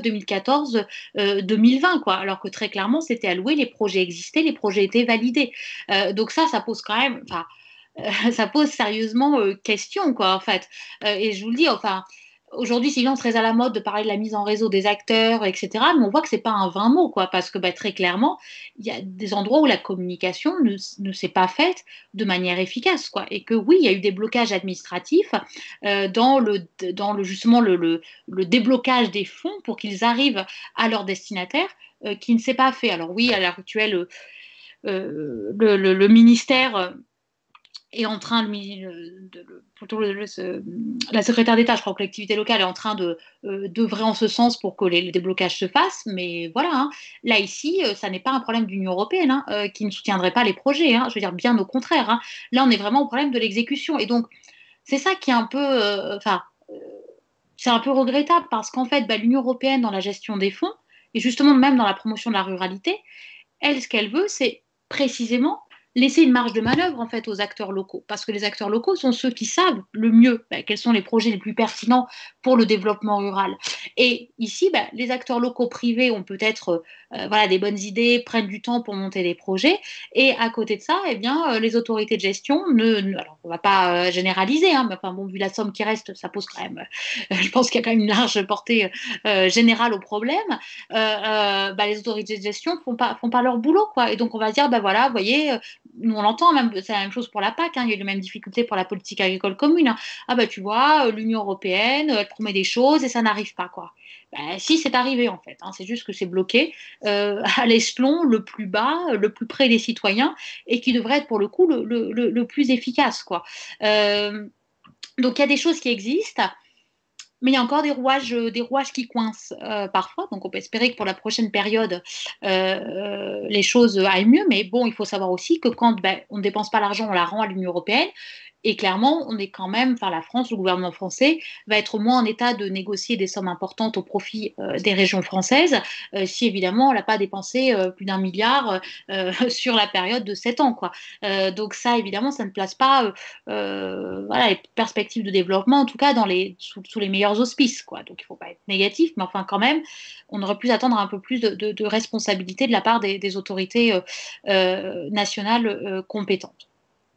2014-2020, quoi, alors que très clairement, c'était alloué, les projets existaient, les projets étaient validés. Donc ça pose quand même, ça pose sérieusement question, quoi, en fait. Et je vous le dis, enfin, aujourd'hui, c'est évidemment très à la mode de parler de la mise en réseau des acteurs, etc. Mais on voit que c'est pas un vain mot, quoi, parce que très clairement, il y a des endroits où la communication ne s'est pas faite de manière efficace, quoi. Et que oui, il y a eu des blocages administratifs dans justement le déblocage des fonds pour qu'ils arrivent à leurs destinataires, qui ne s'est pas fait. Alors oui, à l'heure actuelle, le ministère est en train la secrétaire d'État, je crois, aux collectivités locales est en train d'œuvrer en ce sens pour que les déblocages se fassent. Mais voilà, hein, là, ici, ça n'est pas un problème de l'Union européenne hein, qui ne soutiendrait pas les projets. Hein, je veux dire, bien au contraire. Hein. Là, on est vraiment au problème de l'exécution. Et donc, c'est ça qui est un peu... c'est un peu regrettable parce qu'en fait, l'Union européenne, dans la gestion des fonds, et justement même dans la promotion de la ruralité, elle, ce qu'elle veut, c'est précisément laisser une marge de manœuvre en fait aux acteurs locaux, parce que les acteurs locaux sont ceux qui savent le mieux quels sont les projets les plus pertinents pour le développement rural. Et ici, les acteurs locaux privés ont peut-être des bonnes idées, prennent du temps pour monter des projets, et à côté de ça, les autorités de gestion alors on ne va pas généraliser, hein, mais enfin bon, vu la somme qui reste, ça pose quand même, je pense qu'il y a quand même une large portée générale au problème. Les autorités de gestion font pas leur boulot, quoi. Et donc on va se dire, voilà, vous voyez, nous on l'entend, même c'est la même chose pour la PAC, hein, il y a eu les mêmes difficultés pour la politique agricole commune. Hein. Tu vois, l'Union européenne, elle promet des choses et ça n'arrive pas, quoi. Si, c'est arrivé en fait, hein, c'est juste que c'est bloqué à l'échelon le plus bas, le plus près des citoyens et qui devrait être pour le coup le plus efficace, quoi. Donc il y a des choses qui existent. Mais il y a encore des rouages qui coincent parfois. Donc, on peut espérer que pour la prochaine période, les choses aillent mieux. Mais bon, il faut savoir aussi que quand on ne dépense pas l'argent, on la rend à l'Union européenne. Et clairement, on est quand même, la France, le gouvernement français, va être moins en état de négocier des sommes importantes au profit des régions françaises, si évidemment, on n'a pas dépensé plus d'1 milliard sur la période de 7 ans, quoi. Donc ça, évidemment, ça ne place pas les perspectives de développement, en tout cas sous les meilleurs auspices, quoi. Donc il ne faut pas être négatif, mais enfin quand même, on aurait pu attendre un peu plus de responsabilité de la part des autorités nationales compétentes.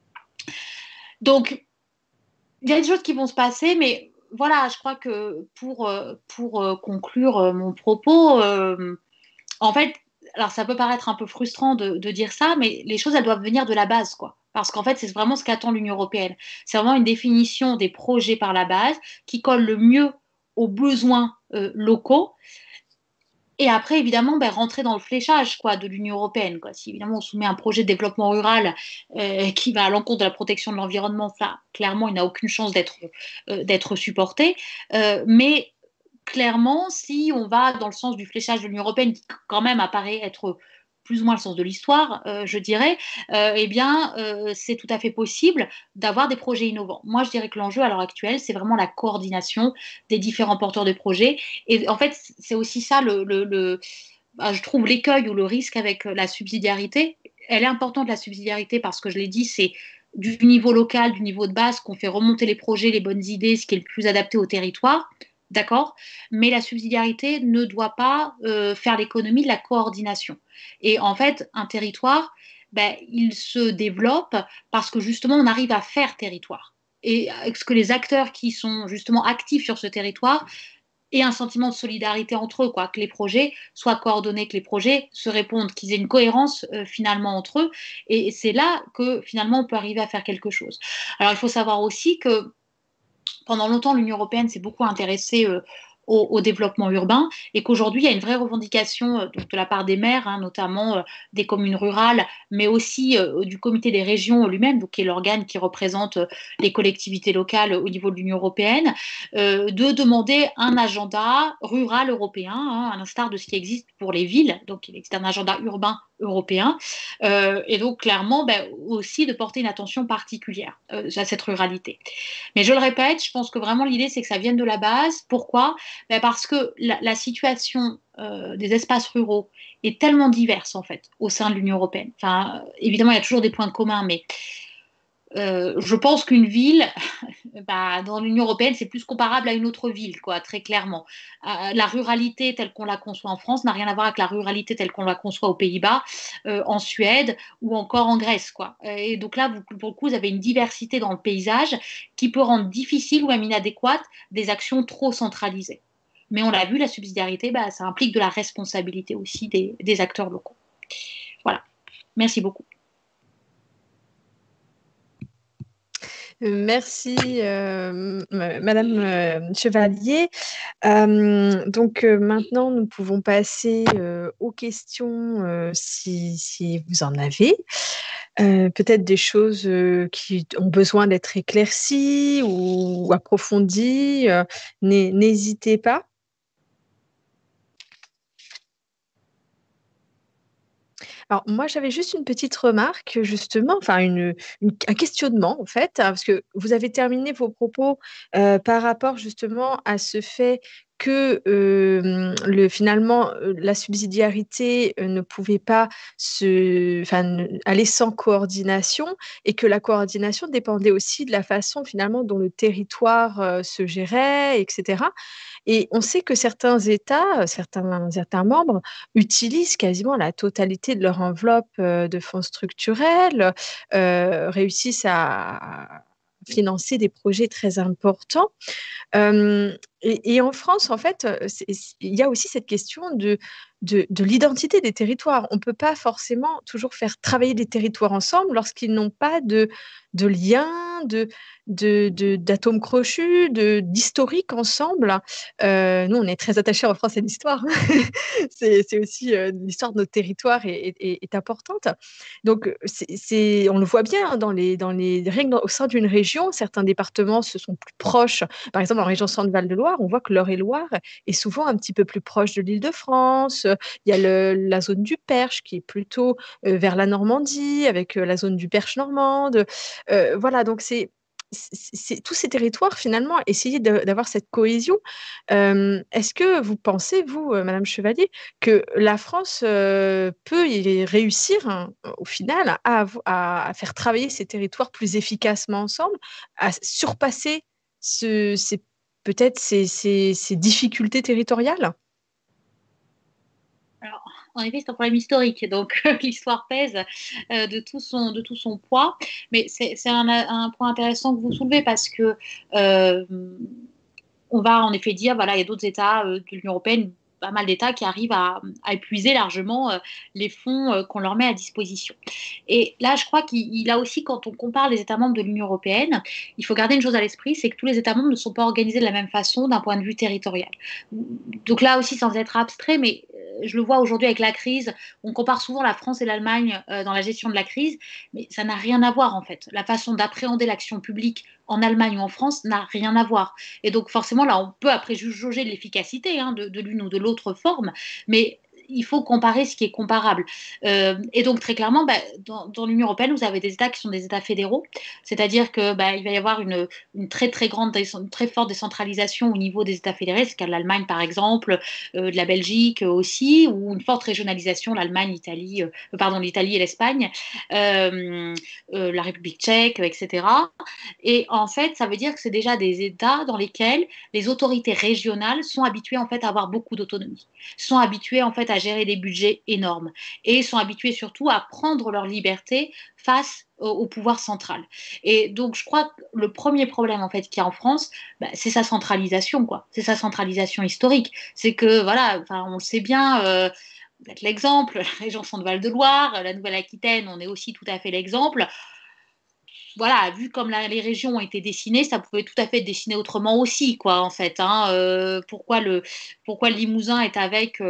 Donc, il y a des choses qui vont se passer, mais voilà, je crois que pour conclure mon propos, en fait, alors ça peut paraître un peu frustrant de dire ça, mais les choses, elles doivent venir de la base, quoi. Parce qu'en fait, c'est vraiment ce qu'attend l'Union européenne. C'est vraiment une définition des projets par la base qui colle le mieux aux besoins locaux. Et après, évidemment, rentrer dans le fléchage de l'Union européenne. Si évidemment on soumet un projet de développement rural qui va à l'encontre de la protection de l'environnement, ça, clairement, il n'a aucune chance d'être supporté. Mais clairement, si on va dans le sens du fléchage de l'Union européenne, qui quand même apparaît être plus ou moins le sens de l'histoire, je dirais, c'est tout à fait possible d'avoir des projets innovants. Moi, je dirais que l'enjeu à l'heure actuelle, c'est vraiment la coordination des différents porteurs de projets. Et en fait, c'est aussi ça, je trouve, l'écueil ou le risque avec la subsidiarité. Elle est importante, la subsidiarité, parce que je l'ai dit, c'est du niveau local, du niveau de base, qu'on fait remonter les projets, les bonnes idées, ce qui est le plus adapté au territoire. D'accord, mais la subsidiarité ne doit pas faire l'économie de la coordination. Et en fait, un territoire, il se développe parce que justement, on arrive à faire territoire. Et ce que les acteurs qui sont justement actifs sur ce territoire aient un sentiment de solidarité entre eux, que les projets soient coordonnés, que les projets se répondent, qu'ils aient une cohérence finalement entre eux. Et c'est là que finalement, on peut arriver à faire quelque chose. Alors, il faut savoir aussi que pendant longtemps, l'Union européenne s'est beaucoup intéressée au développement urbain et qu'aujourd'hui, il y a une vraie revendication de la part des maires, notamment des communes rurales, mais aussi du comité des régions lui-même, qui est l'organe qui représente les collectivités locales au niveau de l'Union européenne, de demander un agenda rural européen, à l'instar de ce qui existe pour les villes. Donc, il existe un agenda urbain européen, et donc clairement aussi de porter une attention particulière à cette ruralité. Mais je le répète, je pense que vraiment l'idée c'est que ça vienne de la base. Pourquoi ? Parce que la situation des espaces ruraux est tellement diverse en fait au sein de l'Union européenne. Enfin, évidemment, il y a toujours des points communs, mais je pense qu'une ville, dans l'Union européenne, c'est plus comparable à une autre ville, très clairement. La ruralité telle qu'on la conçoit en France n'a rien à voir avec la ruralité telle qu'on la conçoit aux Pays-Bas, en Suède ou encore en Grèce, Et donc là, pour le coup, vous avez une diversité dans le paysage qui peut rendre difficile ou même inadéquate des actions trop centralisées. Mais on l'a vu, la subsidiarité, ça implique de la responsabilité aussi des acteurs locaux. Voilà. Merci beaucoup. Merci, Madame Chevalier. Donc maintenant, nous pouvons passer aux questions si vous en avez. Peut-être des choses qui ont besoin d'être éclaircies ou approfondies. N'hésitez pas. Alors, moi, j'avais juste une petite remarque, justement, enfin, un questionnement, en fait, parce que vous avez terminé vos propos par rapport, justement, à ce fait que finalement, la subsidiarité ne pouvait pas aller sans coordination et que la coordination dépendait aussi de la façon, finalement, dont le territoire se gérait, etc. Et on sait que certains États, certains membres, utilisent quasiment la totalité de leur enveloppe de fonds structurels, réussissent à financer des projets très importants. Et en France, en fait, il y a aussi cette question de l'identité des territoires. On ne peut pas forcément toujours faire travailler des territoires ensemble lorsqu'ils n'ont pas de lien, d'atomes crochus, d'historique ensemble. Nous, on est très attachés en France à l'histoire. C'est aussi l'histoire de nos territoires est importante. Donc, on le voit bien dans les règles au sein d'une région. Certains départements se sont plus proches. Par exemple, en région Centre-Val de Loire, on voit que l'Eure-et-Loire est souvent un petit peu plus proche de l'Île-de-France. Il y a la zone du Perche qui est plutôt vers la Normandie, avec la zone du Perche normande. Voilà, donc c'est tous ces territoires, finalement, essayer d'avoir cette cohésion. Est-ce que vous pensez, vous, Madame Chevalier, que la France peut y réussir, au final, à faire travailler ces territoires plus efficacement ensemble, à surpasser peut-être ces difficultés territoriales? Alors, en effet, c'est un problème historique, donc l'histoire pèse de tout son poids. Mais c'est un point intéressant que vous soulevez parce que on va en effet dire, voilà, il y a d'autres États de l'Union européenne, pas mal d'États qui arrivent à épuiser largement les fonds qu'on leur met à disposition. Et là, je crois qu'il a aussi, quand on compare les États membres de l'Union européenne, il faut garder une chose à l'esprit, c'est que tous les États membres ne sont pas organisés de la même façon d'un point de vue territorial. Donc là aussi, sans être abstrait, mais je le vois aujourd'hui avec la crise, on compare souvent la France et l'Allemagne dans la gestion de la crise, mais ça n'a rien à voir en fait. La façon d'appréhender l'action publique en Allemagne ou en France n'a rien à voir. Et donc forcément, là, on peut après jauger de l'efficacité de l'une ou de l'autre forme, mais il faut comparer ce qui est comparable. Et donc, très clairement, dans l'Union européenne, vous avez des États qui sont des États fédéraux, c'est-à-dire qu'il va y avoir une très, très grande, une très forte décentralisation au niveau des États fédérés, c'est le cas de l'Allemagne, par exemple, de la Belgique aussi, ou une forte régionalisation, l'Allemagne, l'Italie, l'Italie et l'Espagne, la République tchèque, etc. Et en fait, ça veut dire que c'est déjà des États dans lesquels les autorités régionales sont habituées en fait à avoir beaucoup d'autonomie, sont habituées en fait à gérer des budgets énormes et sont habituées surtout à prendre leur liberté face au pouvoir central. Et donc, je crois que le premier problème en fait qu'il y a en France, c'est sa centralisation, quoi. C'est sa centralisation historique. C'est que voilà, enfin, on le sait bien. Vous êtes l'exemple, la région Centre-Val-de-Loire, la Nouvelle-Aquitaine, on est aussi tout à fait l'exemple. Voilà, vu comme les régions ont été dessinées, ça pouvait tout à fait être dessiné autrement aussi, quoi, en fait. Pourquoi le Limousin est avec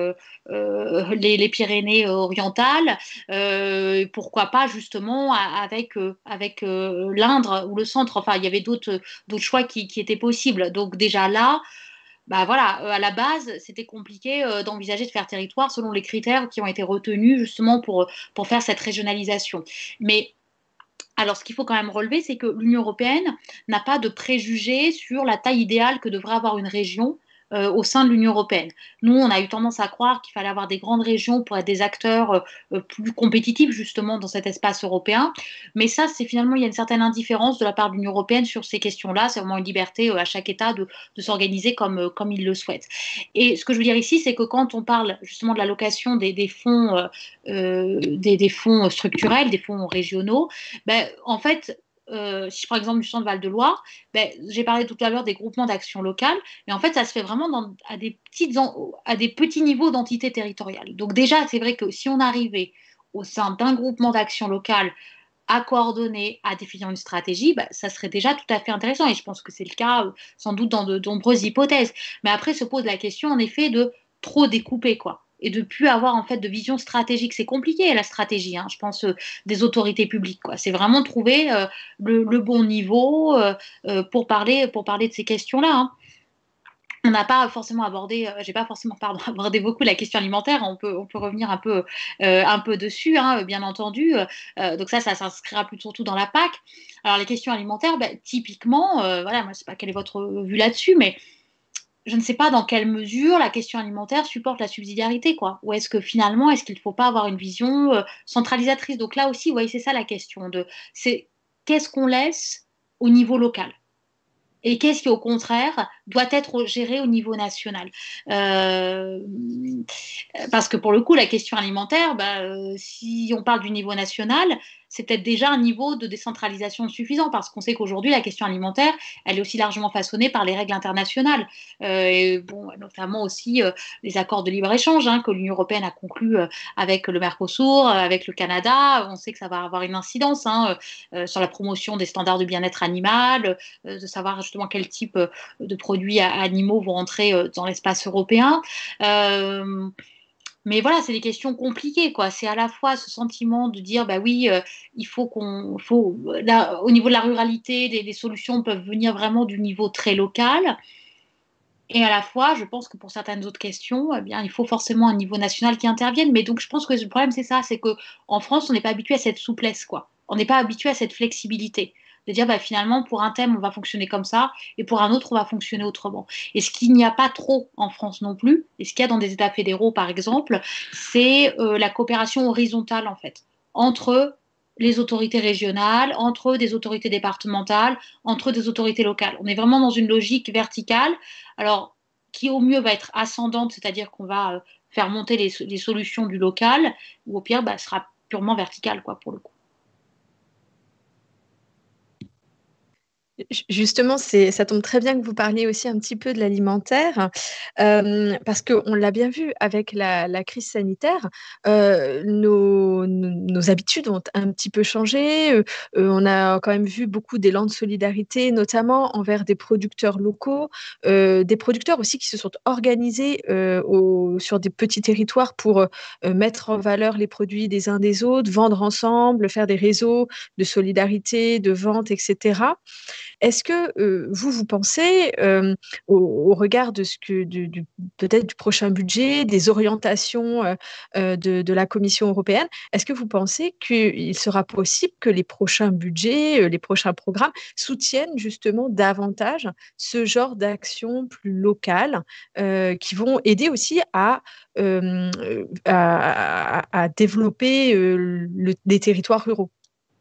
les Pyrénées orientales, pourquoi pas justement avec l'Indre ou le centre. Enfin, il y avait d'autres choix qui étaient possibles. Donc déjà là, voilà, à la base, c'était compliqué d'envisager de faire territoire selon les critères qui ont été retenus justement pour faire cette régionalisation. Mais alors, ce qu'il faut quand même relever, c'est que l'Union européenne n'a pas de préjugés sur la taille idéale que devrait avoir une région au sein de l'Union européenne. Nous, on a eu tendance à croire qu'il fallait avoir des grandes régions pour être des acteurs plus compétitifs justement dans cet espace européen. Mais ça, c'est finalement, il y a une certaine indifférence de la part de l'Union européenne sur ces questions-là. C'est vraiment une liberté à chaque État de s'organiser comme il le souhaite. Et ce que je veux dire ici, c'est que quand on parle justement de l'allocation des fonds, des fonds structurels, des fonds régionaux, en fait, si je prends l'exemple du centre Val-de-Loire, j'ai parlé tout à l'heure des groupements d'action locale, mais en fait, ça se fait vraiment à des petits niveaux d'entité territoriale. Donc déjà, c'est vrai que si on arrivait au sein d'un groupement d'action locale à coordonner, à définir une stratégie, ça serait déjà tout à fait intéressant. Et je pense que c'est le cas sans doute dans de nombreuses hypothèses. Mais après se pose la question, en effet, de trop découper, quoi. Et de plus avoir en fait de vision stratégique. C'est compliqué la stratégie, je pense, des autorités publiques, quoi. C'est vraiment trouver le bon niveau pour parler de ces questions-là. On n'a pas forcément abordé, j'ai pas forcément abordé beaucoup la question alimentaire. On peut revenir un peu dessus, bien entendu. Donc ça s'inscrira plus surtout dans la PAC. Alors les questions alimentaires, typiquement, voilà, moi je sais pas quelle est votre vue là-dessus, mais je ne sais pas dans quelle mesure la question alimentaire supporte la subsidiarité, quoi. Ou est-ce que finalement, est-ce qu'il ne faut pas avoir une vision centralisatrice? Donc là aussi, ouais, c'est ça la question c'est qu'est-ce qu'on laisse au niveau local? Et qu'est-ce qui, au contraire, doit être géré au niveau national? Parce que pour le coup, la question alimentaire, si on parle du niveau national, c'est peut-être déjà un niveau de décentralisation suffisant, parce qu'on sait qu'aujourd'hui, la question alimentaire, elle est aussi largement façonnée par les règles internationales, et notamment aussi les accords de libre-échange que l'Union européenne a conclus avec le Mercosur, avec le Canada. On sait que ça va avoir une incidence sur la promotion des standards de bien-être animal, de savoir justement quel type de produits animaux vont entrer dans l'espace européen. Mais voilà, c'est des questions compliquées, quoi. C'est à la fois ce sentiment de dire, oui, il faut là, au niveau de la ruralité, des solutions peuvent venir vraiment du niveau très local. Et à la fois, je pense que pour certaines autres questions, il faut forcément un niveau national qui intervienne. Mais donc, je pense que le problème, c'est ça, c'est qu'en France, on n'est pas habitué à cette souplesse, quoi. On n'est pas habitué à cette flexibilité. De dire, finalement, pour un thème, on va fonctionner comme ça, et pour un autre, on va fonctionner autrement. Et ce qu'il n'y a pas trop en France non plus, et ce qu'il y a dans des États fédéraux, par exemple, c'est la coopération horizontale, en fait, entre les autorités régionales, entre des autorités départementales, entre des autorités locales. On est vraiment dans une logique verticale, alors qui au mieux va être ascendante, c'est-à-dire qu'on va faire monter les solutions du local, ou au pire, sera purement verticale, quoi, pour le coup. Justement, ça tombe très bien que vous parliez aussi un petit peu de l'alimentaire, parce qu'on l'a bien vu avec la crise sanitaire, nos habitudes ont un petit peu changé. On a quand même vu beaucoup d'élan de solidarité, notamment envers des producteurs locaux, des producteurs aussi qui se sont organisés sur des petits territoires pour mettre en valeur les produits des uns des autres, vendre ensemble, faire des réseaux de solidarité, de vente, etc. Est-ce que vous pensez, au regard de peut-être du prochain budget, des orientations de la Commission européenne, est-ce que vous pensez qu'il sera possible que les prochains budgets, les prochains programmes soutiennent justement davantage ce genre d'actions plus locales qui vont aider aussi à développer les territoires ruraux?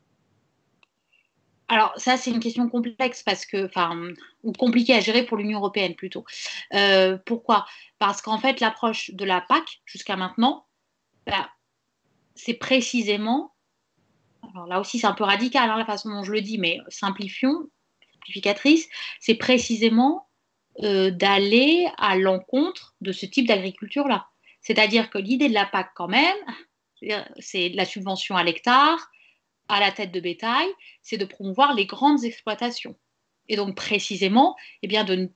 Alors ça, c'est une question complexe ou compliquée à gérer pour l'Union européenne plutôt. Pourquoi? Parce qu'en fait, l'approche de la PAC jusqu'à maintenant, bah, c'est précisément, alors là aussi c'est un peu radical la façon dont je le dis, mais simplificatrice, c'est précisément d'aller à l'encontre de ce type d'agriculture-là. C'est-à-dire que l'idée de la PAC quand même, c'est la subvention à l'hectare, à la tête de bétail, c'est de promouvoir les grandes exploitations. Et donc précisément, de ne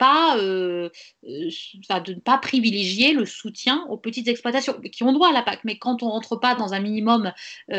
pas privilégier le soutien aux petites exploitations qui ont droit à la PAC. Mais quand on ne rentre pas dans un minimum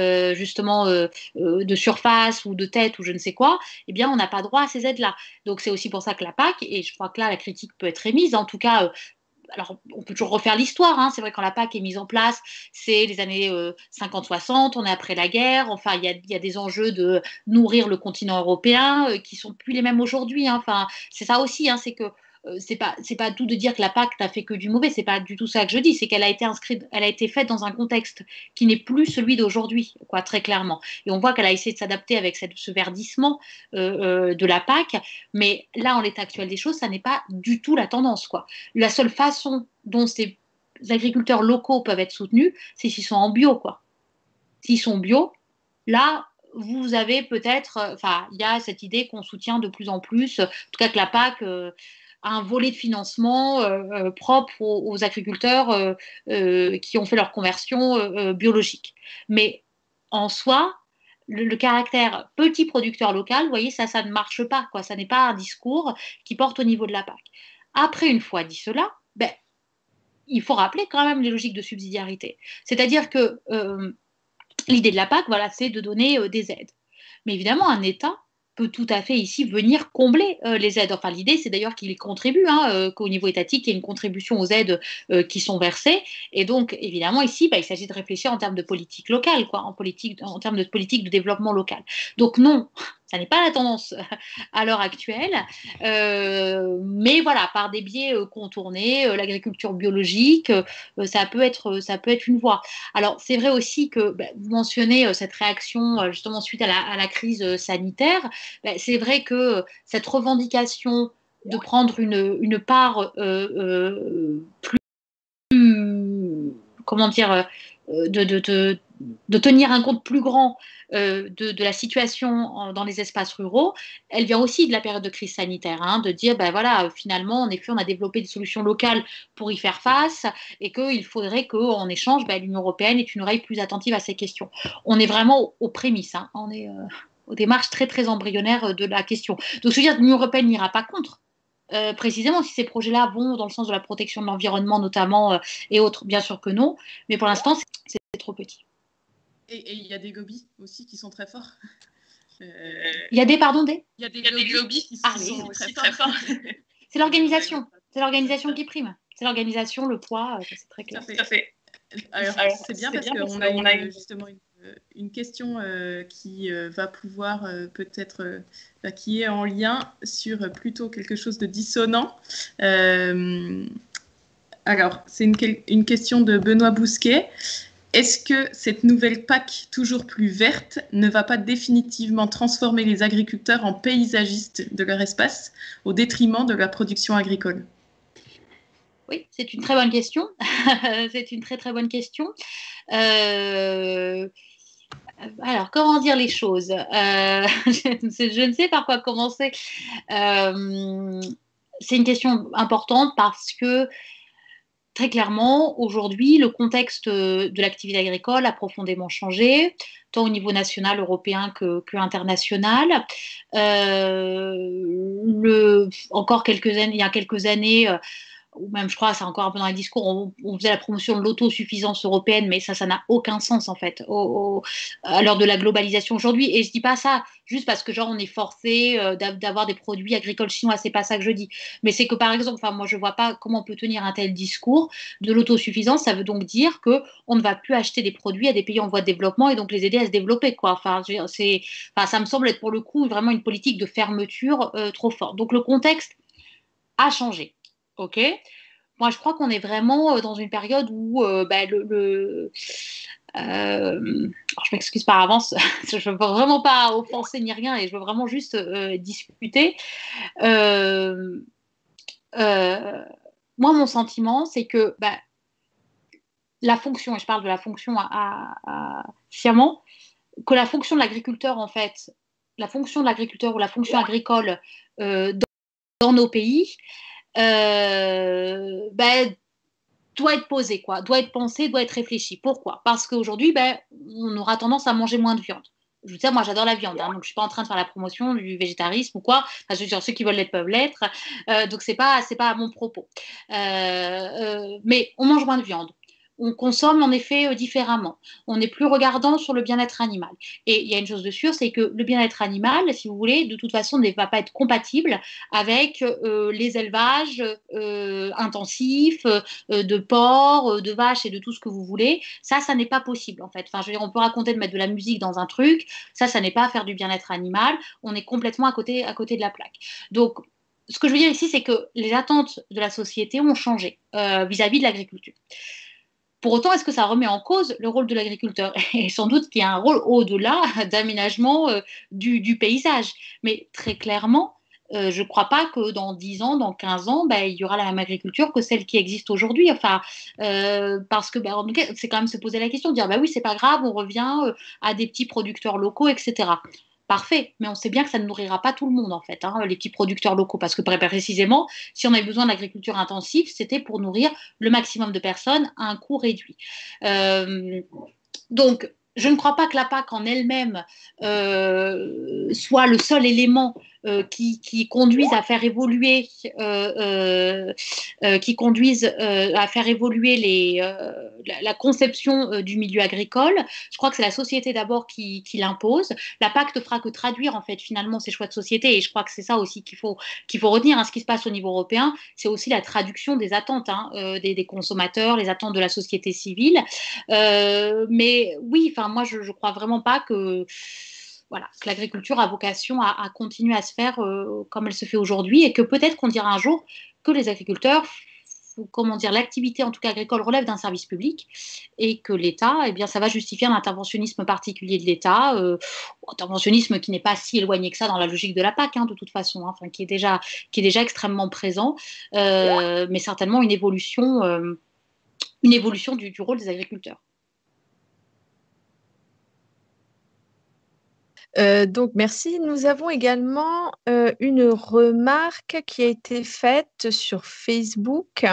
de surface ou de tête ou je ne sais quoi, on n'a pas droit à ces aides-là. Donc c'est aussi pour ça que la PAC, et je crois que là la critique peut être émise, en tout cas alors, on peut toujours refaire l'histoire. C'est vrai, quand la PAC est mise en place, c'est les années 50-60, on est après la guerre. Enfin, il y a des enjeux de nourrir le continent européen qui sont plus les mêmes aujourd'hui. Enfin, c'est ça aussi, c'est que c'est pas tout de dire que la PAC n'a fait que du mauvais. C'est pas du tout ça que je dis. C'est qu'elle a été inscrite, elle a été faite dans un contexte qui n'est plus celui d'aujourd'hui, très clairement. Et on voit qu'elle a essayé de s'adapter avec ce verdissement de la PAC. Mais là, en l'état actuel des choses, ça n'est pas du tout la tendance, La seule façon dont ces agriculteurs locaux peuvent être soutenus, c'est s'ils sont en bio, S'ils sont bio, là, vous avez peut-être, il y a cette idée qu'on soutient de plus en plus, en tout cas que la PAC a un volet de financement propre aux agriculteurs qui ont fait leur conversion biologique. Mais en soi, le caractère petit producteur local, vous voyez, ça ne marche pas, Ça n'est pas un discours qui porte au niveau de la PAC. Après, une fois dit cela, il faut rappeler quand même les logiques de subsidiarité. C'est-à-dire que l'idée de la PAC, c'est de donner des aides. Mais évidemment, un État peut tout à fait ici venir combler les aides. Enfin, l'idée, c'est d'ailleurs qu'il y contribue, qu'au niveau étatique, il y ait une contribution aux aides qui sont versées. Et donc, évidemment, ici, il s'agit de réfléchir en termes de politique locale, en termes de politique de développement local. Donc non, ça n'est pas la tendance à l'heure actuelle, mais voilà, par des biais contournés, l'agriculture biologique, ça peut être une voie. Alors, c'est vrai aussi que vous mentionnez cette réaction justement suite à la crise sanitaire. C'est vrai que cette revendication de prendre une part plus, comment dire, de tenir un compte plus grand de la situation dans les espaces ruraux, elle vient aussi de la période de crise sanitaire, de dire, finalement, en effet, on a développé des solutions locales pour y faire face et qu'il faudrait qu'en échange, l'Union européenne ait une oreille plus attentive à ces questions. On est vraiment aux prémices, on est aux démarches très, très embryonnaires de la question. Donc, je veux dire, l'Union européenne n'ira pas contre. Précisément, si ces projets-là vont dans le sens de la protection de l'environnement notamment et autres, bien sûr que non, mais pour l'instant, c'est trop petit. Et il y a des lobbies aussi qui sont très forts. Il y a des lobbies qui sont très forts. C'est l'organisation qui prime. C'est l'organisation, le poids, c'est très clair. Tout à fait. Alors, c'est bien parce qu'on a justement une question qui va pouvoir peut-être, qui est en lien sur plutôt quelque chose de dissonant. Alors, c'est une question de Benoît Bousquet. Est-ce que cette nouvelle PAC toujours plus verte ne va pas définitivement transformer les agriculteurs en paysagistes de leur espace au détriment de la production agricole ? Oui, c'est une très bonne question. C'est une très très bonne question. Alors, comment dire les choses je ne sais par quoi commencer. C'est une question importante parce que très clairement, aujourd'hui, le contexte de l'activité agricole a profondément changé, tant au niveau national, européen que international. Encore il y a quelques années, ou même je crois, c'est encore un peu dans les discours, on faisait la promotion de l'autosuffisance européenne, mais ça n'a aucun sens en fait à l'heure de la globalisation aujourd'hui. Et je dis pas ça juste parce que genre on est forcé d'avoir des produits agricoles chinois, c'est pas ça que je dis. Mais c'est que par exemple, enfin moi je vois pas comment on peut tenir un tel discours de l'autosuffisance. Ça veut donc dire que on ne va plus acheter des produits à des pays en voie de développement et donc les aider à se développer quoi. Enfin, ça me semble être pour le coup vraiment une politique de fermeture trop forte. Donc le contexte a changé. Ok. Moi, je crois qu'on est vraiment dans une période où alors, je m'excuse par avance, je ne veux vraiment pas offenser ni rien et je veux vraiment juste discuter. Euh, euh, Moi, mon sentiment, c'est que la fonction, et je parle de la fonction sciemment, que la fonction de l'agriculteur, en fait, la fonction de l'agriculteur ou la fonction agricole dans nos pays, doit être posée, quoi, doit être pensée, doit être réfléchie. Pourquoi? Parce qu'aujourd'hui, on aura tendance à manger moins de viande. Je veux dire, moi, j'adore la viande, hein, donc je ne suis pas en train de faire la promotion du végétarisme ou quoi. Enfin, je veux dire, ceux qui veulent l'être peuvent l'être. Donc, c'est pas à mon propos. Mais on mange moins de viande. On consomme en effet différemment. On n'est plus regardant sur le bien-être animal. Et il y a une chose de sûre, c'est que le bien-être animal, si vous voulez, de toute façon, ne va pas être compatible avec les élevages intensifs de porcs, de vaches et de tout ce que vous voulez. Ça n'est pas possible en fait. Enfin, je veux dire, on peut raconter de mettre de la musique dans un truc. Ça n'est pas faire du bien-être animal. On est complètement à côté de la plaque. Donc, ce que je veux dire ici, c'est que les attentes de la société ont changé vis-à-vis de l'agriculture. Pour autant, est-ce que ça remet en cause le rôle de l'agriculteur? Et sans doute qu'il y a un rôle au-delà d'aménagement du paysage. Mais très clairement, je ne crois pas que dans 10 ans, dans 15 ans, il y aura la même agriculture que celle qui existe aujourd'hui. Enfin, parce que c'est quand même se poser la question, de dire oui, c'est pas grave, on revient à des petits producteurs locaux, etc. Parfait, mais on sait bien que ça ne nourrira pas tout le monde en fait, hein, les petits producteurs locaux, parce que précisément, si on avait besoin d'agriculture intensive, c'était pour nourrir le maximum de personnes à un coût réduit. Donc, je ne crois pas que la PAC en elle-même soit le seul élément qui conduise à faire évoluer, la conception du milieu agricole. Je crois que c'est la société d'abord qui l'impose. La PAC ne fera que traduire en fait finalement ces choix de société, et je crois que c'est ça aussi qu'il faut retenir. Hein. Ce qui se passe au niveau européen, c'est aussi la traduction des attentes des consommateurs, les attentes de la société civile. Mais oui, enfin moi je crois vraiment pas que l'agriculture a vocation à continuer à se faire comme elle se fait aujourd'hui, et que peut-être qu'on dira un jour que les agriculteurs, l'activité en tout cas agricole relève d'un service public, et que l'État, ça va justifier un interventionnisme particulier de l'État, interventionnisme qui n'est pas si éloigné que ça dans la logique de la PAC, de toute façon, qui est déjà extrêmement présent, mais certainement une évolution du rôle des agriculteurs. Donc, merci. Nous avons également une remarque qui a été faite sur Facebook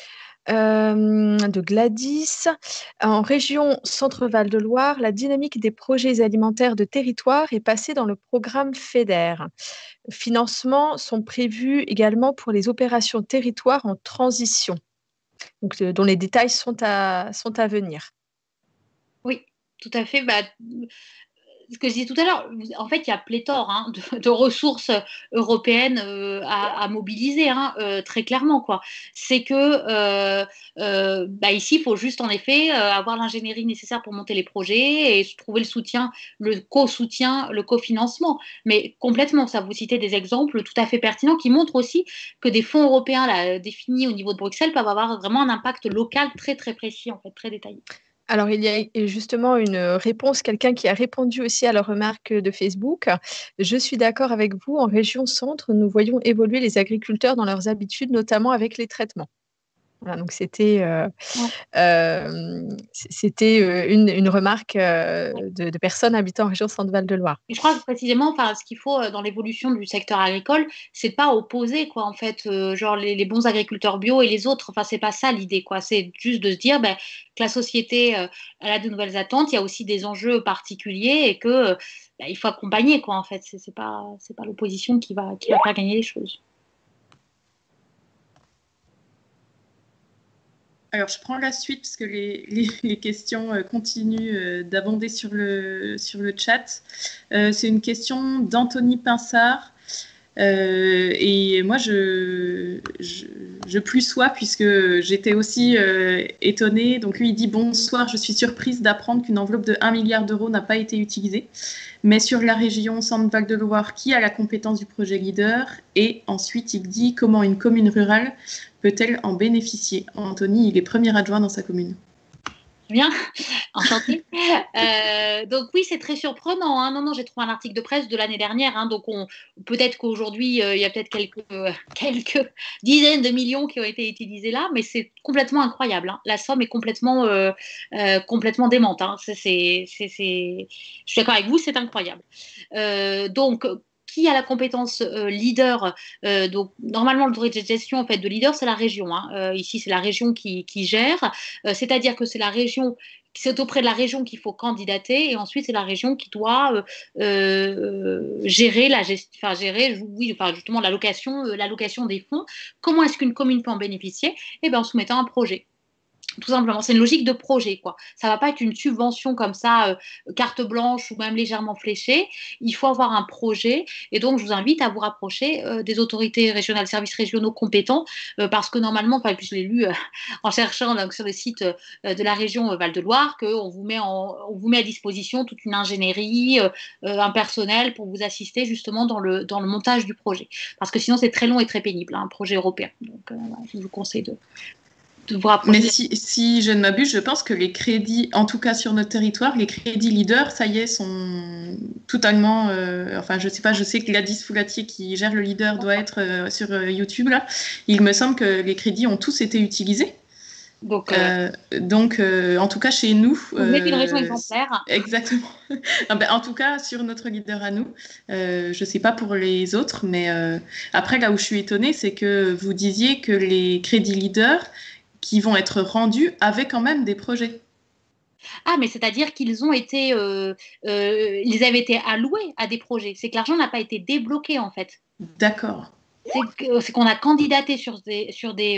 de Gladys. En région Centre-Val de Loire, la dynamique des projets alimentaires de territoire est passée dans le programme FEDER. Financements sont prévus également pour les opérations territoire en transition, donc, dont les détails sont à venir. Oui, tout à fait. Ce que je disais tout à l'heure, en fait, il y a pléthore de ressources européennes à mobiliser, très clairement, quoi. C'est que ici, il faut juste, en effet, avoir l'ingénierie nécessaire pour monter les projets et trouver le soutien, le co-soutien, le cofinancement. Mais complètement, ça, vous citez des exemples tout à fait pertinents qui montrent aussi que des fonds européens là, définis au niveau de Bruxelles peuvent avoir vraiment un impact local très, très précis, en fait, très détaillé. Alors, il y a justement une réponse, quelqu'un qui a répondu aussi à la remarque de Facebook. Je suis d'accord avec vous, en région centre, nous voyons évoluer les agriculteurs dans leurs habitudes, notamment avec les traitements. Voilà, donc c'était une remarque de personnes habitant en région Centre-Val de Loire. Et je crois que précisément, enfin, ce qu'il faut dans l'évolution du secteur agricole, c'est de pas opposer, quoi, en fait, genre les bons agriculteurs bio et les autres. Enfin, c'est pas ça l'idée, quoi. C'est juste de se dire ben, que la société elle a de nouvelles attentes, il y a aussi des enjeux particuliers et que ben, il faut accompagner, quoi, en fait. C'est pas l'opposition qui va faire gagner les choses. Alors, je prends la suite parce que les questions continuent d'abonder sur le chat. C'est une question d'Anthony Pinsard. Et moi, je plus sois puisque j'étais aussi étonnée. Donc lui, il dit « Bonsoir, je suis surprise d'apprendre qu'une enveloppe de 1 milliard d'euros n'a pas été utilisée. Mais sur la région Centre-Val de Loire, qui a la compétence du projet Leader ?» Et ensuite, il dit « Comment une commune rurale peut-elle en bénéficier ?» Anthony, il est premier adjoint dans sa commune. Bien, enchantée. Donc oui, c'est très surprenant. Hein. Non, j'ai trouvé un article de presse de l'année dernière. Hein. Donc peut-être qu'aujourd'hui, il y a peut-être quelques dizaines de millions qui ont été utilisés là, mais c'est complètement incroyable. Hein. La somme est complètement démente. Hein. Je suis d'accord avec vous, c'est incroyable. Donc qui a la compétence leader donc normalement l'autorité de gestion en fait de leader c'est la région hein. Ici c'est la région qui gère c'est-à-dire que c'est la région c'est auprès de la région qu'il faut candidater et ensuite c'est la région qui doit gérer justement l'allocation des fonds. Comment est-ce qu'une commune peut en bénéficier? Eh bien en soumettant un projet. Tout simplement, c'est une logique de projet, quoi. Ça va pas être une subvention comme ça, carte blanche ou même légèrement fléchée. Il faut avoir un projet. Et donc, je vous invite à vous rapprocher des autorités régionales, services régionaux compétents, parce que normalement, enfin, puis je l'ai lu en cherchant donc, sur le site de la région Val-de-Loire, qu'on vous met à disposition toute une ingénierie, un personnel pour vous assister justement dans le montage du projet. Parce que sinon, c'est très long et très pénible, hein, un projet européen. Donc, je vous conseille de vous rapprocher. Mais si je ne m'abuse, je pense que les crédits, en tout cas sur notre territoire, les crédits leaders, ça y est, sont totalement... enfin, je sais pas, je sais que Gladys Foulatier qui gère le leader doit être sur YouTube, là. Il me semble que les crédits ont tous été utilisés. Donc, en tout cas, chez nous... Vous êtes une région exemplaire. Exactement. En tout cas, sur notre leader à nous, je ne sais pas pour les autres, mais après, là où je suis étonnée, c'est que vous disiez que les crédits leaders qui vont être rendus avec quand même des projets. Ah, mais c'est-à-dire qu'ils ont été, ils avaient été alloués à des projets. C'est que l'argent n'a pas été débloqué en fait. D'accord. C'est qu'on a candidaté il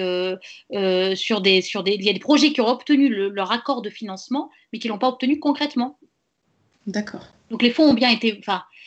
y a des projets qui ont obtenu leur accord de financement, mais qui l'ont pas obtenu concrètement. D'accord. Donc les fonds ont bien été,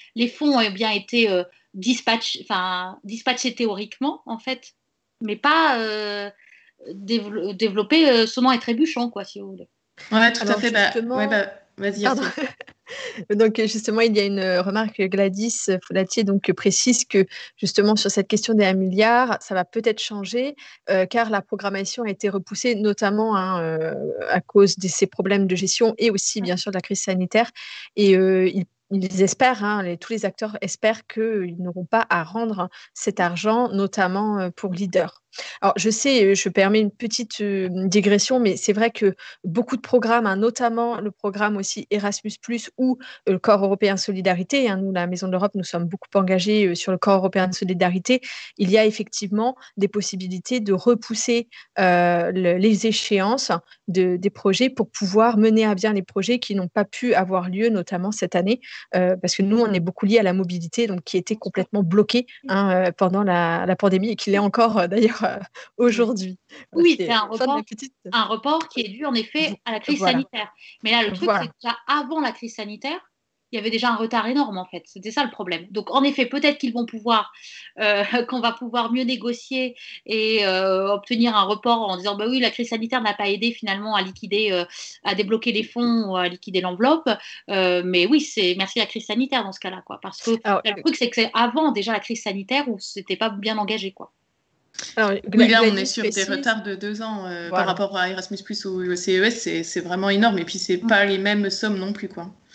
dispatchés théoriquement en fait, mais pas développé sonnant et trébuchant, quoi, si vous voulez. Ouais, tout à fait. Vas-y. Donc justement, il y a une remarque Gladys Foulatier donc précise que justement sur cette question des 1 milliard, ça va peut-être changer car la programmation a été repoussée notamment à cause de ces problèmes de gestion et aussi bien sûr de la crise sanitaire. Et ils espèrent, tous les acteurs espèrent qu'ils n'auront pas à rendre cet argent, notamment pour Leader. Alors, je sais, je permets une petite digression, mais c'est vrai que beaucoup de programmes, notamment le programme aussi Erasmus+, ou le Corps européen de solidarité, nous, la Maison de l'Europe, nous sommes beaucoup engagés sur le Corps européen de solidarité, il y a effectivement des possibilités de repousser les échéances des projets pour pouvoir mener à bien les projets qui n'ont pas pu avoir lieu, notamment cette année, parce que nous, on est beaucoup liés à la mobilité, donc qui était complètement bloquée pendant la pandémie et qui l'est encore d'ailleurs aujourd'hui. Oui, c'est un report qui est dû en effet à la crise sanitaire. Mais là, le truc, c'est que déjà avant la crise sanitaire, il y avait déjà un retard énorme en fait. C'était ça le problème. Donc en effet, peut-être qu'on va pouvoir mieux négocier et obtenir un report en disant bah oui, la crise sanitaire n'a pas aidé finalement à liquider, à débloquer les fonds, à liquider l'enveloppe. Mais oui, c'est merci la crise sanitaire dans ce cas-là, quoi. Parce que le truc, c'est que c'est avant déjà la crise sanitaire où c'était pas bien engagé, quoi. Alors, oui, là, on est sur des retards de 2 ans par rapport à Erasmus+ ou CES, c'est vraiment énorme. Et puis, c'est pas les mêmes sommes non plus, quoi.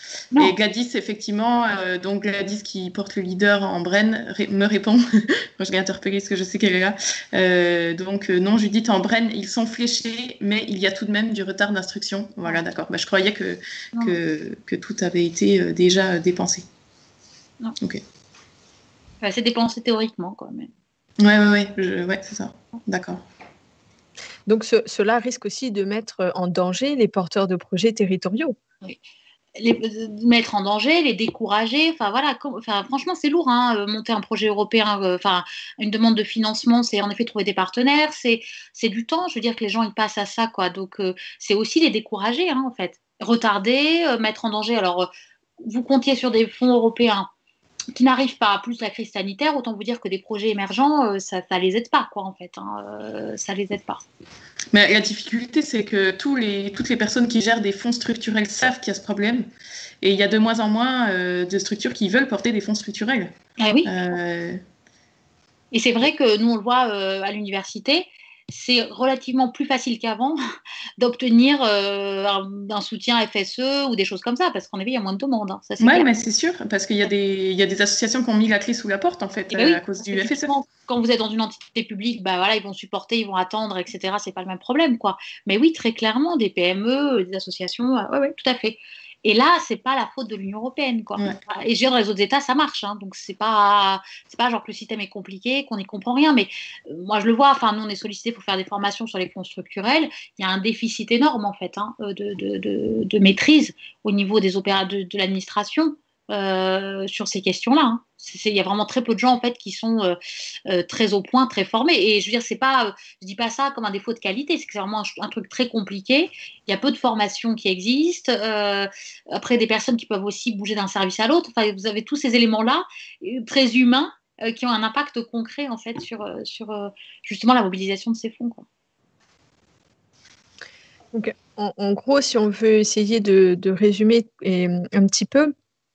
Non. Et Gladys, effectivement, donc Gladys qui porte le leader en Brenne, me répond. Moi, je l'ai interpellée parce que je sais qu'elle est là. Donc, non, Judith, en Brenne, ils sont fléchés, mais il y a tout de même du retard d'instruction. Voilà, d'accord. Je croyais que tout avait été déjà dépensé. Non. Ok. C'est dépensé théoriquement, quand même. Ouais, c'est ça. D'accord. Donc, cela risque aussi de mettre en danger les porteurs de projets territoriaux. Oui. Les mettre en danger, les décourager. Enfin, voilà. Franchement, c'est lourd, hein, monter un projet européen. Une demande de financement, c'est en effet trouver des partenaires. C'est du temps. Je veux dire que les gens, ils passent à ça, quoi. Donc, c'est aussi les décourager, hein, en fait. Retarder, mettre en danger. Alors, vous comptiez sur des fonds européens qui n'arrivent pas, plus la crise sanitaire, autant vous dire que des projets émergents, ça les aide pas, quoi, en fait. Ça les aide pas. Mais la difficulté, c'est que toutes les personnes qui gèrent des fonds structurels savent qu'il y a ce problème. Et il y a de moins en moins de structures qui veulent porter des fonds structurels. Ah oui. Et c'est vrai que nous, on le voit à l'université, c'est relativement plus facile qu'avant d'obtenir un soutien FSE ou des choses comme ça, parce qu'en effet, il y a moins de demandes. Hein. Oui, mais c'est sûr, parce qu'il y a des associations qui ont mis la clé sous la porte, en fait, à cause du FSE. Quand vous êtes dans une entité publique, ils vont supporter, ils vont attendre, etc. C'est pas le même problème, quoi. Mais oui, très clairement, des PME, des associations, oui, tout à fait. Et là, c'est pas la faute de l'Union européenne, quoi. Ouais. Et je veux dire, dans les autres États, ça marche, hein. Donc c'est pas genre que le système est compliqué, qu'on n'y comprend rien. Mais moi, je le vois. Nous, on est sollicité pour faire des formations sur les fonds structurels. Il y a un déficit énorme, en fait, hein, de maîtrise au niveau des de l'administration. Sur ces questions-là. Hein. Il y a vraiment très peu de gens en fait qui sont très au point, très formés. Et je veux dire, je dis pas ça comme un défaut de qualité, c'est que c'est vraiment un truc très compliqué. Il y a peu de formations qui existent. Après, des personnes qui peuvent aussi bouger d'un service à l'autre. Enfin, vous avez tous ces éléments-là, très humains, qui ont un impact concret en fait sur justement la mobilisation de ces fonds, quoi. Donc, en gros, si on veut essayer de résumer un petit peu,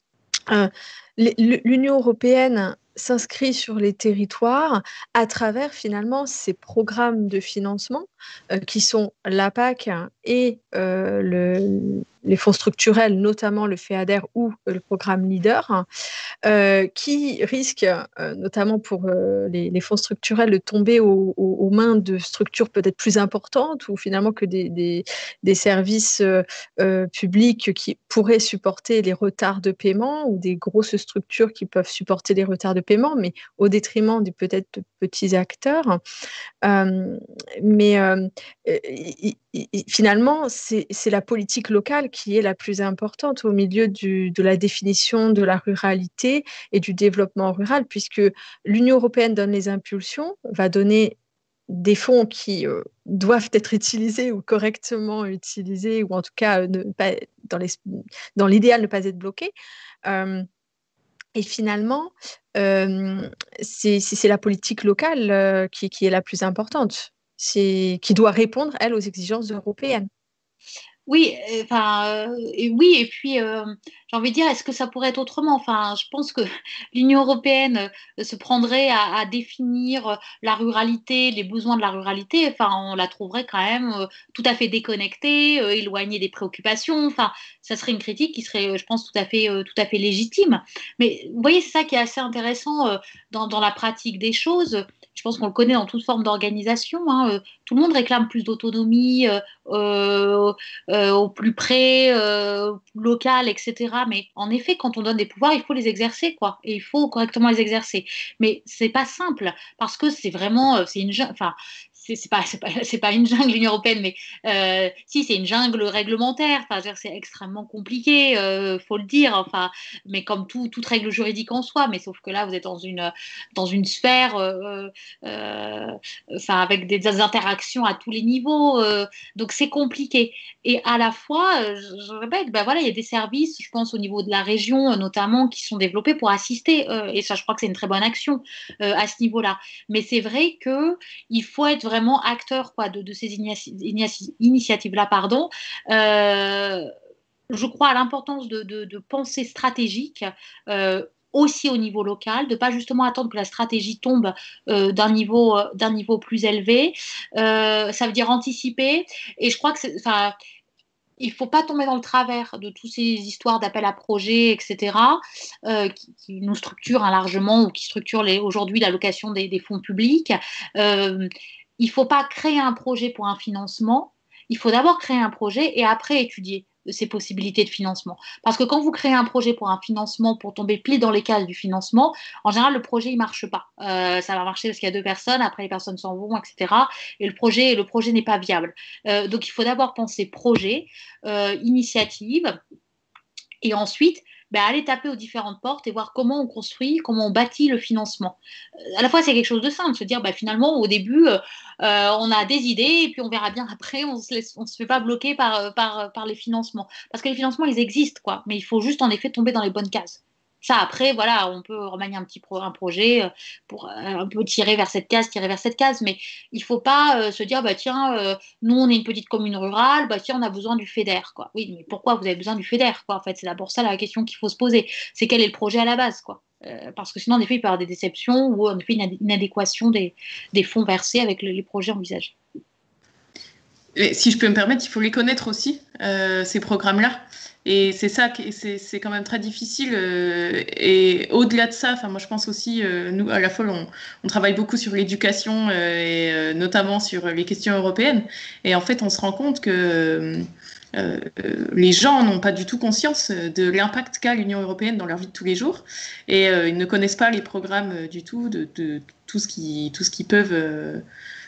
l'Union européenne s'inscrit sur les territoires à travers finalement ces programmes de financement qui sont la PAC et les fonds structurels, notamment le FEADER ou le programme LEADER, qui risquent, notamment pour les fonds structurels, de tomber aux mains de structures peut-être plus importantes ou finalement que des services publics qui pourraient supporter les retards de paiement ou des grosses structures qui peuvent supporter les retards de paiement, mais au détriment des peut-être petits acteurs. Finalement, c'est la politique locale qui est la plus importante au milieu de la définition de la ruralité et du développement rural, puisque l'Union européenne donne les impulsions, va donner des fonds qui doivent être utilisés ou correctement utilisés, ou en tout cas dans l'idéal ne pas être bloqués. Et finalement, c'est la politique locale qui est la plus importante, qui doit répondre, elle, aux exigences européennes. Oui, oui, et puis j'ai envie de dire, est-ce que ça pourrait être autrement? Je pense que l'Union européenne se prendrait à définir la ruralité, les besoins de la ruralité. On la trouverait quand même tout à fait déconnectée, éloignée des préoccupations. Ça serait une critique qui serait, je pense, tout à fait légitime. Mais vous voyez, c'est ça qui est assez intéressant dans la pratique des choses. Je pense qu'on le connaît dans toute forme d'organisation. Hein. Tout le monde réclame plus d'autonomie au plus près, local, etc. Mais en effet, quand on donne des pouvoirs, il faut les exercer, quoi. Et il faut correctement les exercer. Mais c'est pas simple parce que c'est vraiment, c'est une jungle. C'est pas une jungle, l'Union européenne, mais si, c'est une jungle réglementaire. C'est extrêmement compliqué, faut le dire. Mais comme toute règle juridique en soi. Mais sauf que là, vous êtes dans une sphère, avec des interactions à tous les niveaux. Donc c'est compliqué. Et à la fois, je répète, il y a des services, je pense au niveau de la région notamment, qui sont développés pour assister. Et ça, je crois que c'est une très bonne action à ce niveau-là. Mais c'est vrai qu'il faut être vraiment acteur, quoi, de ces initiatives-là. Je crois à l'importance de pensée stratégique aussi au niveau local, de pas justement attendre que la stratégie tombe d'un niveau plus élevé. Ça veut dire anticiper. Et je crois que il ne faut pas tomber dans le travers de toutes ces histoires d'appel à projets, etc., qui nous structurent largement ou qui structurent aujourd'hui l'allocation des fonds publics. Il ne faut pas créer un projet pour un financement. Il faut d'abord créer un projet et après étudier ces possibilités de financement. Parce que quand vous créez un projet pour un financement, pour tomber pile dans les cases du financement, en général, le projet, il ne marche pas. Ça va marcher parce qu'il y a 2 personnes, après les personnes s'en vont, etc. Et le projet n'est pas viable. Donc, il faut d'abord penser projet, initiative, et ensuite, aller taper aux différentes portes et voir comment on construit, comment on bâtit le financement. À la fois, c'est quelque chose de simple, se dire finalement, au début, on a des idées et puis on verra bien après, on se fait pas bloquer par les financements. Parce que les financements, ils existent, quoi, mais il faut juste en effet tomber dans les bonnes cases. Ça, après, voilà, on peut remanier un projet pour un peu tirer vers cette case, mais il ne faut pas se dire, tiens, nous, on est une petite commune rurale, tiens, on a besoin du FEDER, quoi. Oui, mais pourquoi vous avez besoin du FEDER, quoi? En fait, c'est d'abord ça la question qu'il faut se poser. C'est quel est le projet à la base, quoi. Parce que sinon, en effet, il peut y avoir des déceptions ou en effet une inadéquation des fonds versés avec les projets envisagés. Et si je peux me permettre, il faut les connaître aussi, ces programmes-là. Et c'est ça, c'est quand même très difficile. Et au-delà de ça, moi je pense aussi, nous à la FOL, on travaille beaucoup sur l'éducation et notamment sur les questions européennes. Et en fait, on se rend compte que les gens n'ont pas du tout conscience de l'impact qu'a l'Union européenne dans leur vie de tous les jours. Et ils ne connaissent pas les programmes du tout, de tout ce qu'ils peuvent...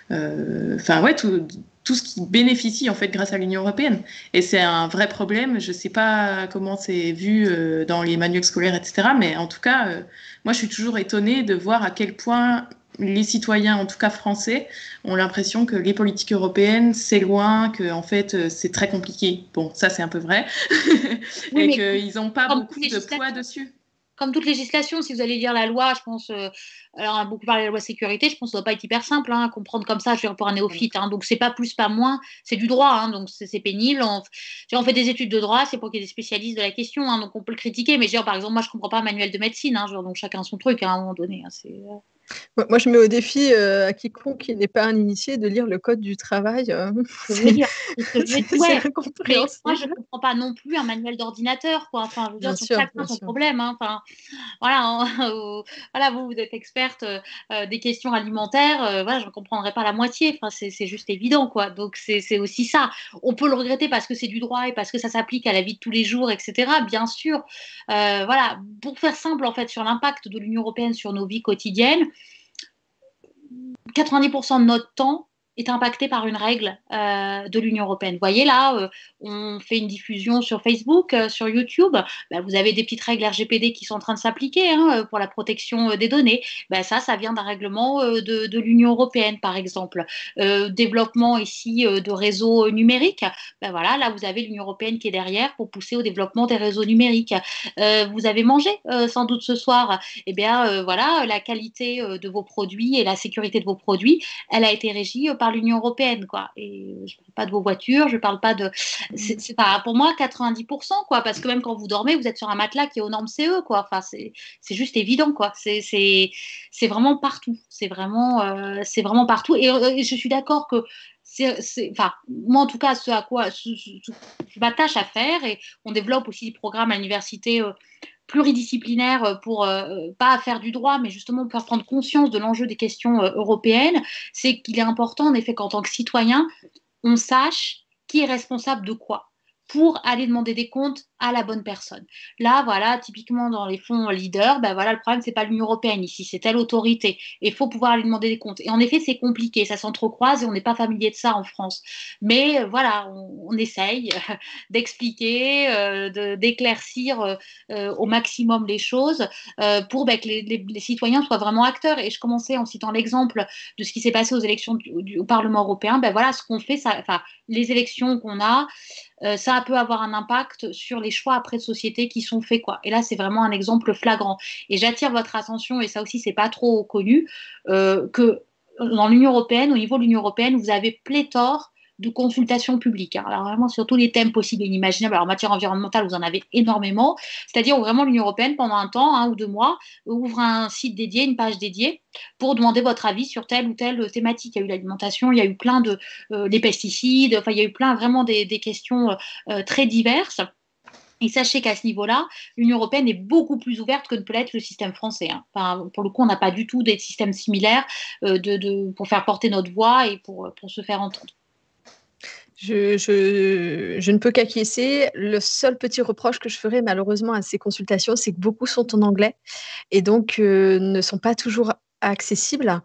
tout ce qui bénéficie en fait grâce à l'Union européenne. Et c'est un vrai problème. Je ne sais pas comment c'est vu dans les manuels scolaires, etc. Mais en tout cas, moi, je suis toujours étonnée de voir à quel point les citoyens, en tout cas français, ont l'impression que les politiques européennes, c'est loin, que en fait, c'est très compliqué. Bon, ça, c'est un peu vrai. Oui, et qu'ils n'ont pas beaucoup de poids dessus. Comme toute législation, si vous allez lire la loi, je pense, alors on a beaucoup parlé de la loi sécurité, je pense que ça ne doit pas être hyper simple à comprendre comme ça, je veux dire, pour un néophyte. Donc, c'est pas plus, pas moins, c'est du droit, donc c'est pénible. On fait des études de droit, c'est pour qu'il y ait des spécialistes de la question, donc on peut le critiquer. Mais par exemple, moi, je ne comprends pas un manuel de médecine, donc chacun son truc à un moment donné. Moi, je mets au défi à quiconque qui n'est pas un initié de lire le code du travail. C'est incompréhensible. Moi, je ne comprends pas non plus un manuel d'ordinateur, quoi. Enfin, je veux dire, chacun son problème. Voilà, vous êtes experte des questions alimentaires. Voilà, je ne comprendrai pas la moitié. Enfin, c'est juste évident, quoi. Donc, c'est aussi ça. On peut le regretter parce que c'est du droit et parce que ça s'applique à la vie de tous les jours, etc. Bien sûr. Voilà, pour faire simple, en fait, sur l'impact de l'Union européenne sur nos vies quotidiennes, 90% de notre temps est impacté par une règle de l'Union européenne. Vous voyez là, on fait une diffusion sur Facebook, sur YouTube, vous avez des petites règles RGPD qui sont en train de s'appliquer pour la protection des données. Ça vient d'un règlement de l'Union européenne, par exemple. Développement ici de réseaux numériques, voilà, là vous avez l'Union européenne qui est derrière pour pousser au développement des réseaux numériques. Vous avez mangé sans doute ce soir, voilà, la qualité de vos produits et la sécurité de vos produits, elle a été régie par l'Union européenne, quoi. Et je parle pas de vos voitures, je parle pas de... C'est pas, pour moi, 90%, quoi, parce que même quand vous dormez, vous êtes sur un matelas qui est aux normes CE, quoi. Enfin, c'est juste évident, quoi. C'est vraiment partout. C'est vraiment partout. Et je suis d'accord que enfin, moi, en tout cas, ce à quoi je m'attache à faire, et on développe aussi des programmes à l'université pluridisciplinaire pour pas faire du droit, mais justement pour faire prendre conscience de l'enjeu des questions européennes, c'est qu'il est important, en effet, qu'en tant que citoyen, on sache qui est responsable de quoi pour aller demander des comptes à la bonne personne. Là, voilà, typiquement dans les fonds leaders, voilà, le problème, c'est pas l'Union européenne ici, c'est telle autorité. Et il faut pouvoir aller demander des comptes. Et en effet, c'est compliqué, ça s'entrecroise et on n'est pas familier de ça en France. Mais voilà, on essaye d'expliquer, d'éclaircir au maximum les choses pour que les citoyens soient vraiment acteurs. Et je commençais en citant l'exemple de ce qui s'est passé aux élections au Parlement européen. Voilà, ce qu'on fait, les élections qu'on a, ça peut avoir un impact sur les choix après de société qui sont faits, quoi. Et là, c'est vraiment un exemple flagrant. Et j'attire votre attention, et ça aussi, c'est pas trop connu, que dans l'Union européenne, au niveau de l'Union européenne, vous avez pléthore de consultation publique. Hein. Alors vraiment sur tous les thèmes possibles et inimaginables. Alors en matière environnementale, vous en avez énormément. C'est-à-dire où vraiment l'Union européenne, pendant un temps, 1 ou 2 mois, ouvre un site dédié, une page dédiée, pour demander votre avis sur telle ou telle thématique. Il y a eu l'alimentation, il y a eu plein des pesticides, enfin il y a eu plein vraiment des questions très diverses. Et sachez qu'à ce niveau-là, l'Union européenne est beaucoup plus ouverte que ne peut l'être le système français. Hein. Enfin, pour le coup, on n'a pas du tout des systèmes similaires pour faire porter notre voix et pour se faire entendre. Je ne peux qu'acquiescer. Le seul petit reproche que je ferais malheureusement à ces consultations, c'est que beaucoup sont en anglais et donc ne sont pas toujours accessibles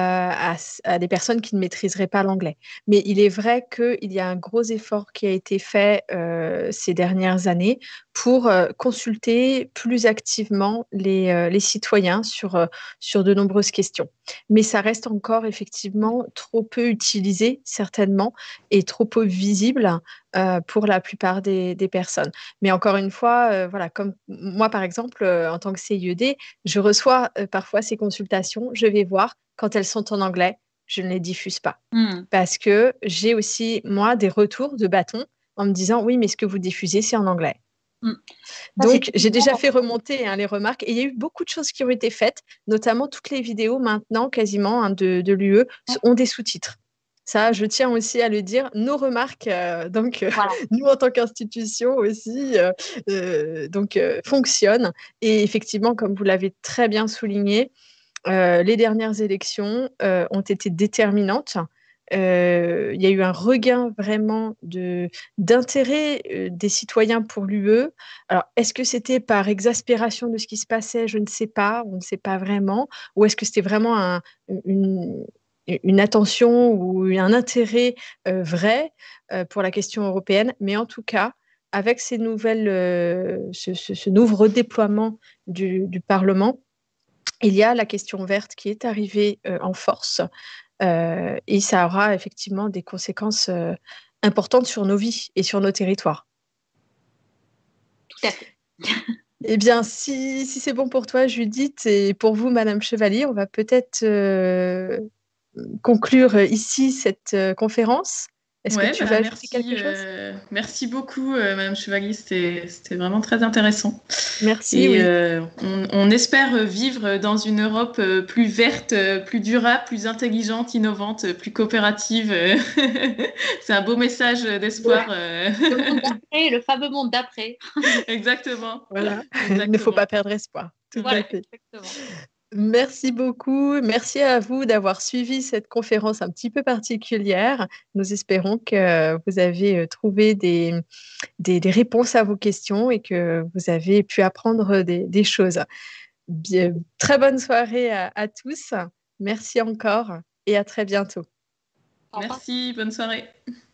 à des personnes qui ne maîtriseraient pas l'anglais. Mais il est vrai qu'il y a un gros effort qui a été fait ces dernières années pour consulter plus activement les citoyens sur de nombreuses questions. Mais ça reste encore effectivement trop peu utilisé, certainement, et trop peu visible pour la plupart des personnes. Mais encore une fois, voilà, comme moi, par exemple, en tant que CIED, je reçois parfois ces consultations, je vais voir quand elles sont en anglais, je ne les diffuse pas. Parce que j'ai aussi, moi, des retours de bâton en me disant, oui, mais ce que vous diffusez, c'est en anglais. Donc, j'ai déjà fait remonter les remarques et il y a eu beaucoup de choses qui ont été faites, notamment toutes les vidéos maintenant, quasiment, de l'UE, ont des sous-titres. Ça, je tiens aussi à le dire, nos remarques, voilà. Nous en tant qu'institution aussi, fonctionnent. Et effectivement, comme vous l'avez très bien souligné, les dernières élections ont été déterminantes. Il y a eu un regain vraiment d'intérêt des citoyens pour l'UE. Alors, est-ce que c'était par exaspération de ce qui se passait? Je ne sais pas, on ne sait pas vraiment. Ou est-ce que c'était vraiment une attention ou un intérêt vrai pour la question européenne? Mais en tout cas, avec ce nouveau redéploiement du Parlement, il y a la question verte qui est arrivée en force et ça aura effectivement des conséquences importantes sur nos vies et sur nos territoires. Tout à fait. Eh bien, si c'est bon pour toi, Judith, et pour vous, Madame Chevalier, on va peut-être conclure ici cette conférence. Est-ce que tu veux ajouter quelque chose? Merci beaucoup, Madame Chevalier. C'était vraiment très intéressant. Merci. Et oui. On espère vivre dans une Europe plus verte, plus durable, plus intelligente, innovante, plus coopérative. C'est un beau message d'espoir. Le monde d'après, le fameux monde d'après. Exactement. Voilà. Exactement. Il ne faut pas perdre espoir. Tout à fait. Exactement. Merci beaucoup. Merci à vous d'avoir suivi cette conférence un petit peu particulière. Nous espérons que vous avez trouvé des réponses à vos questions et que vous avez pu apprendre des choses. Bien, très bonne soirée à tous. Merci encore et à très bientôt. Merci, bonne soirée.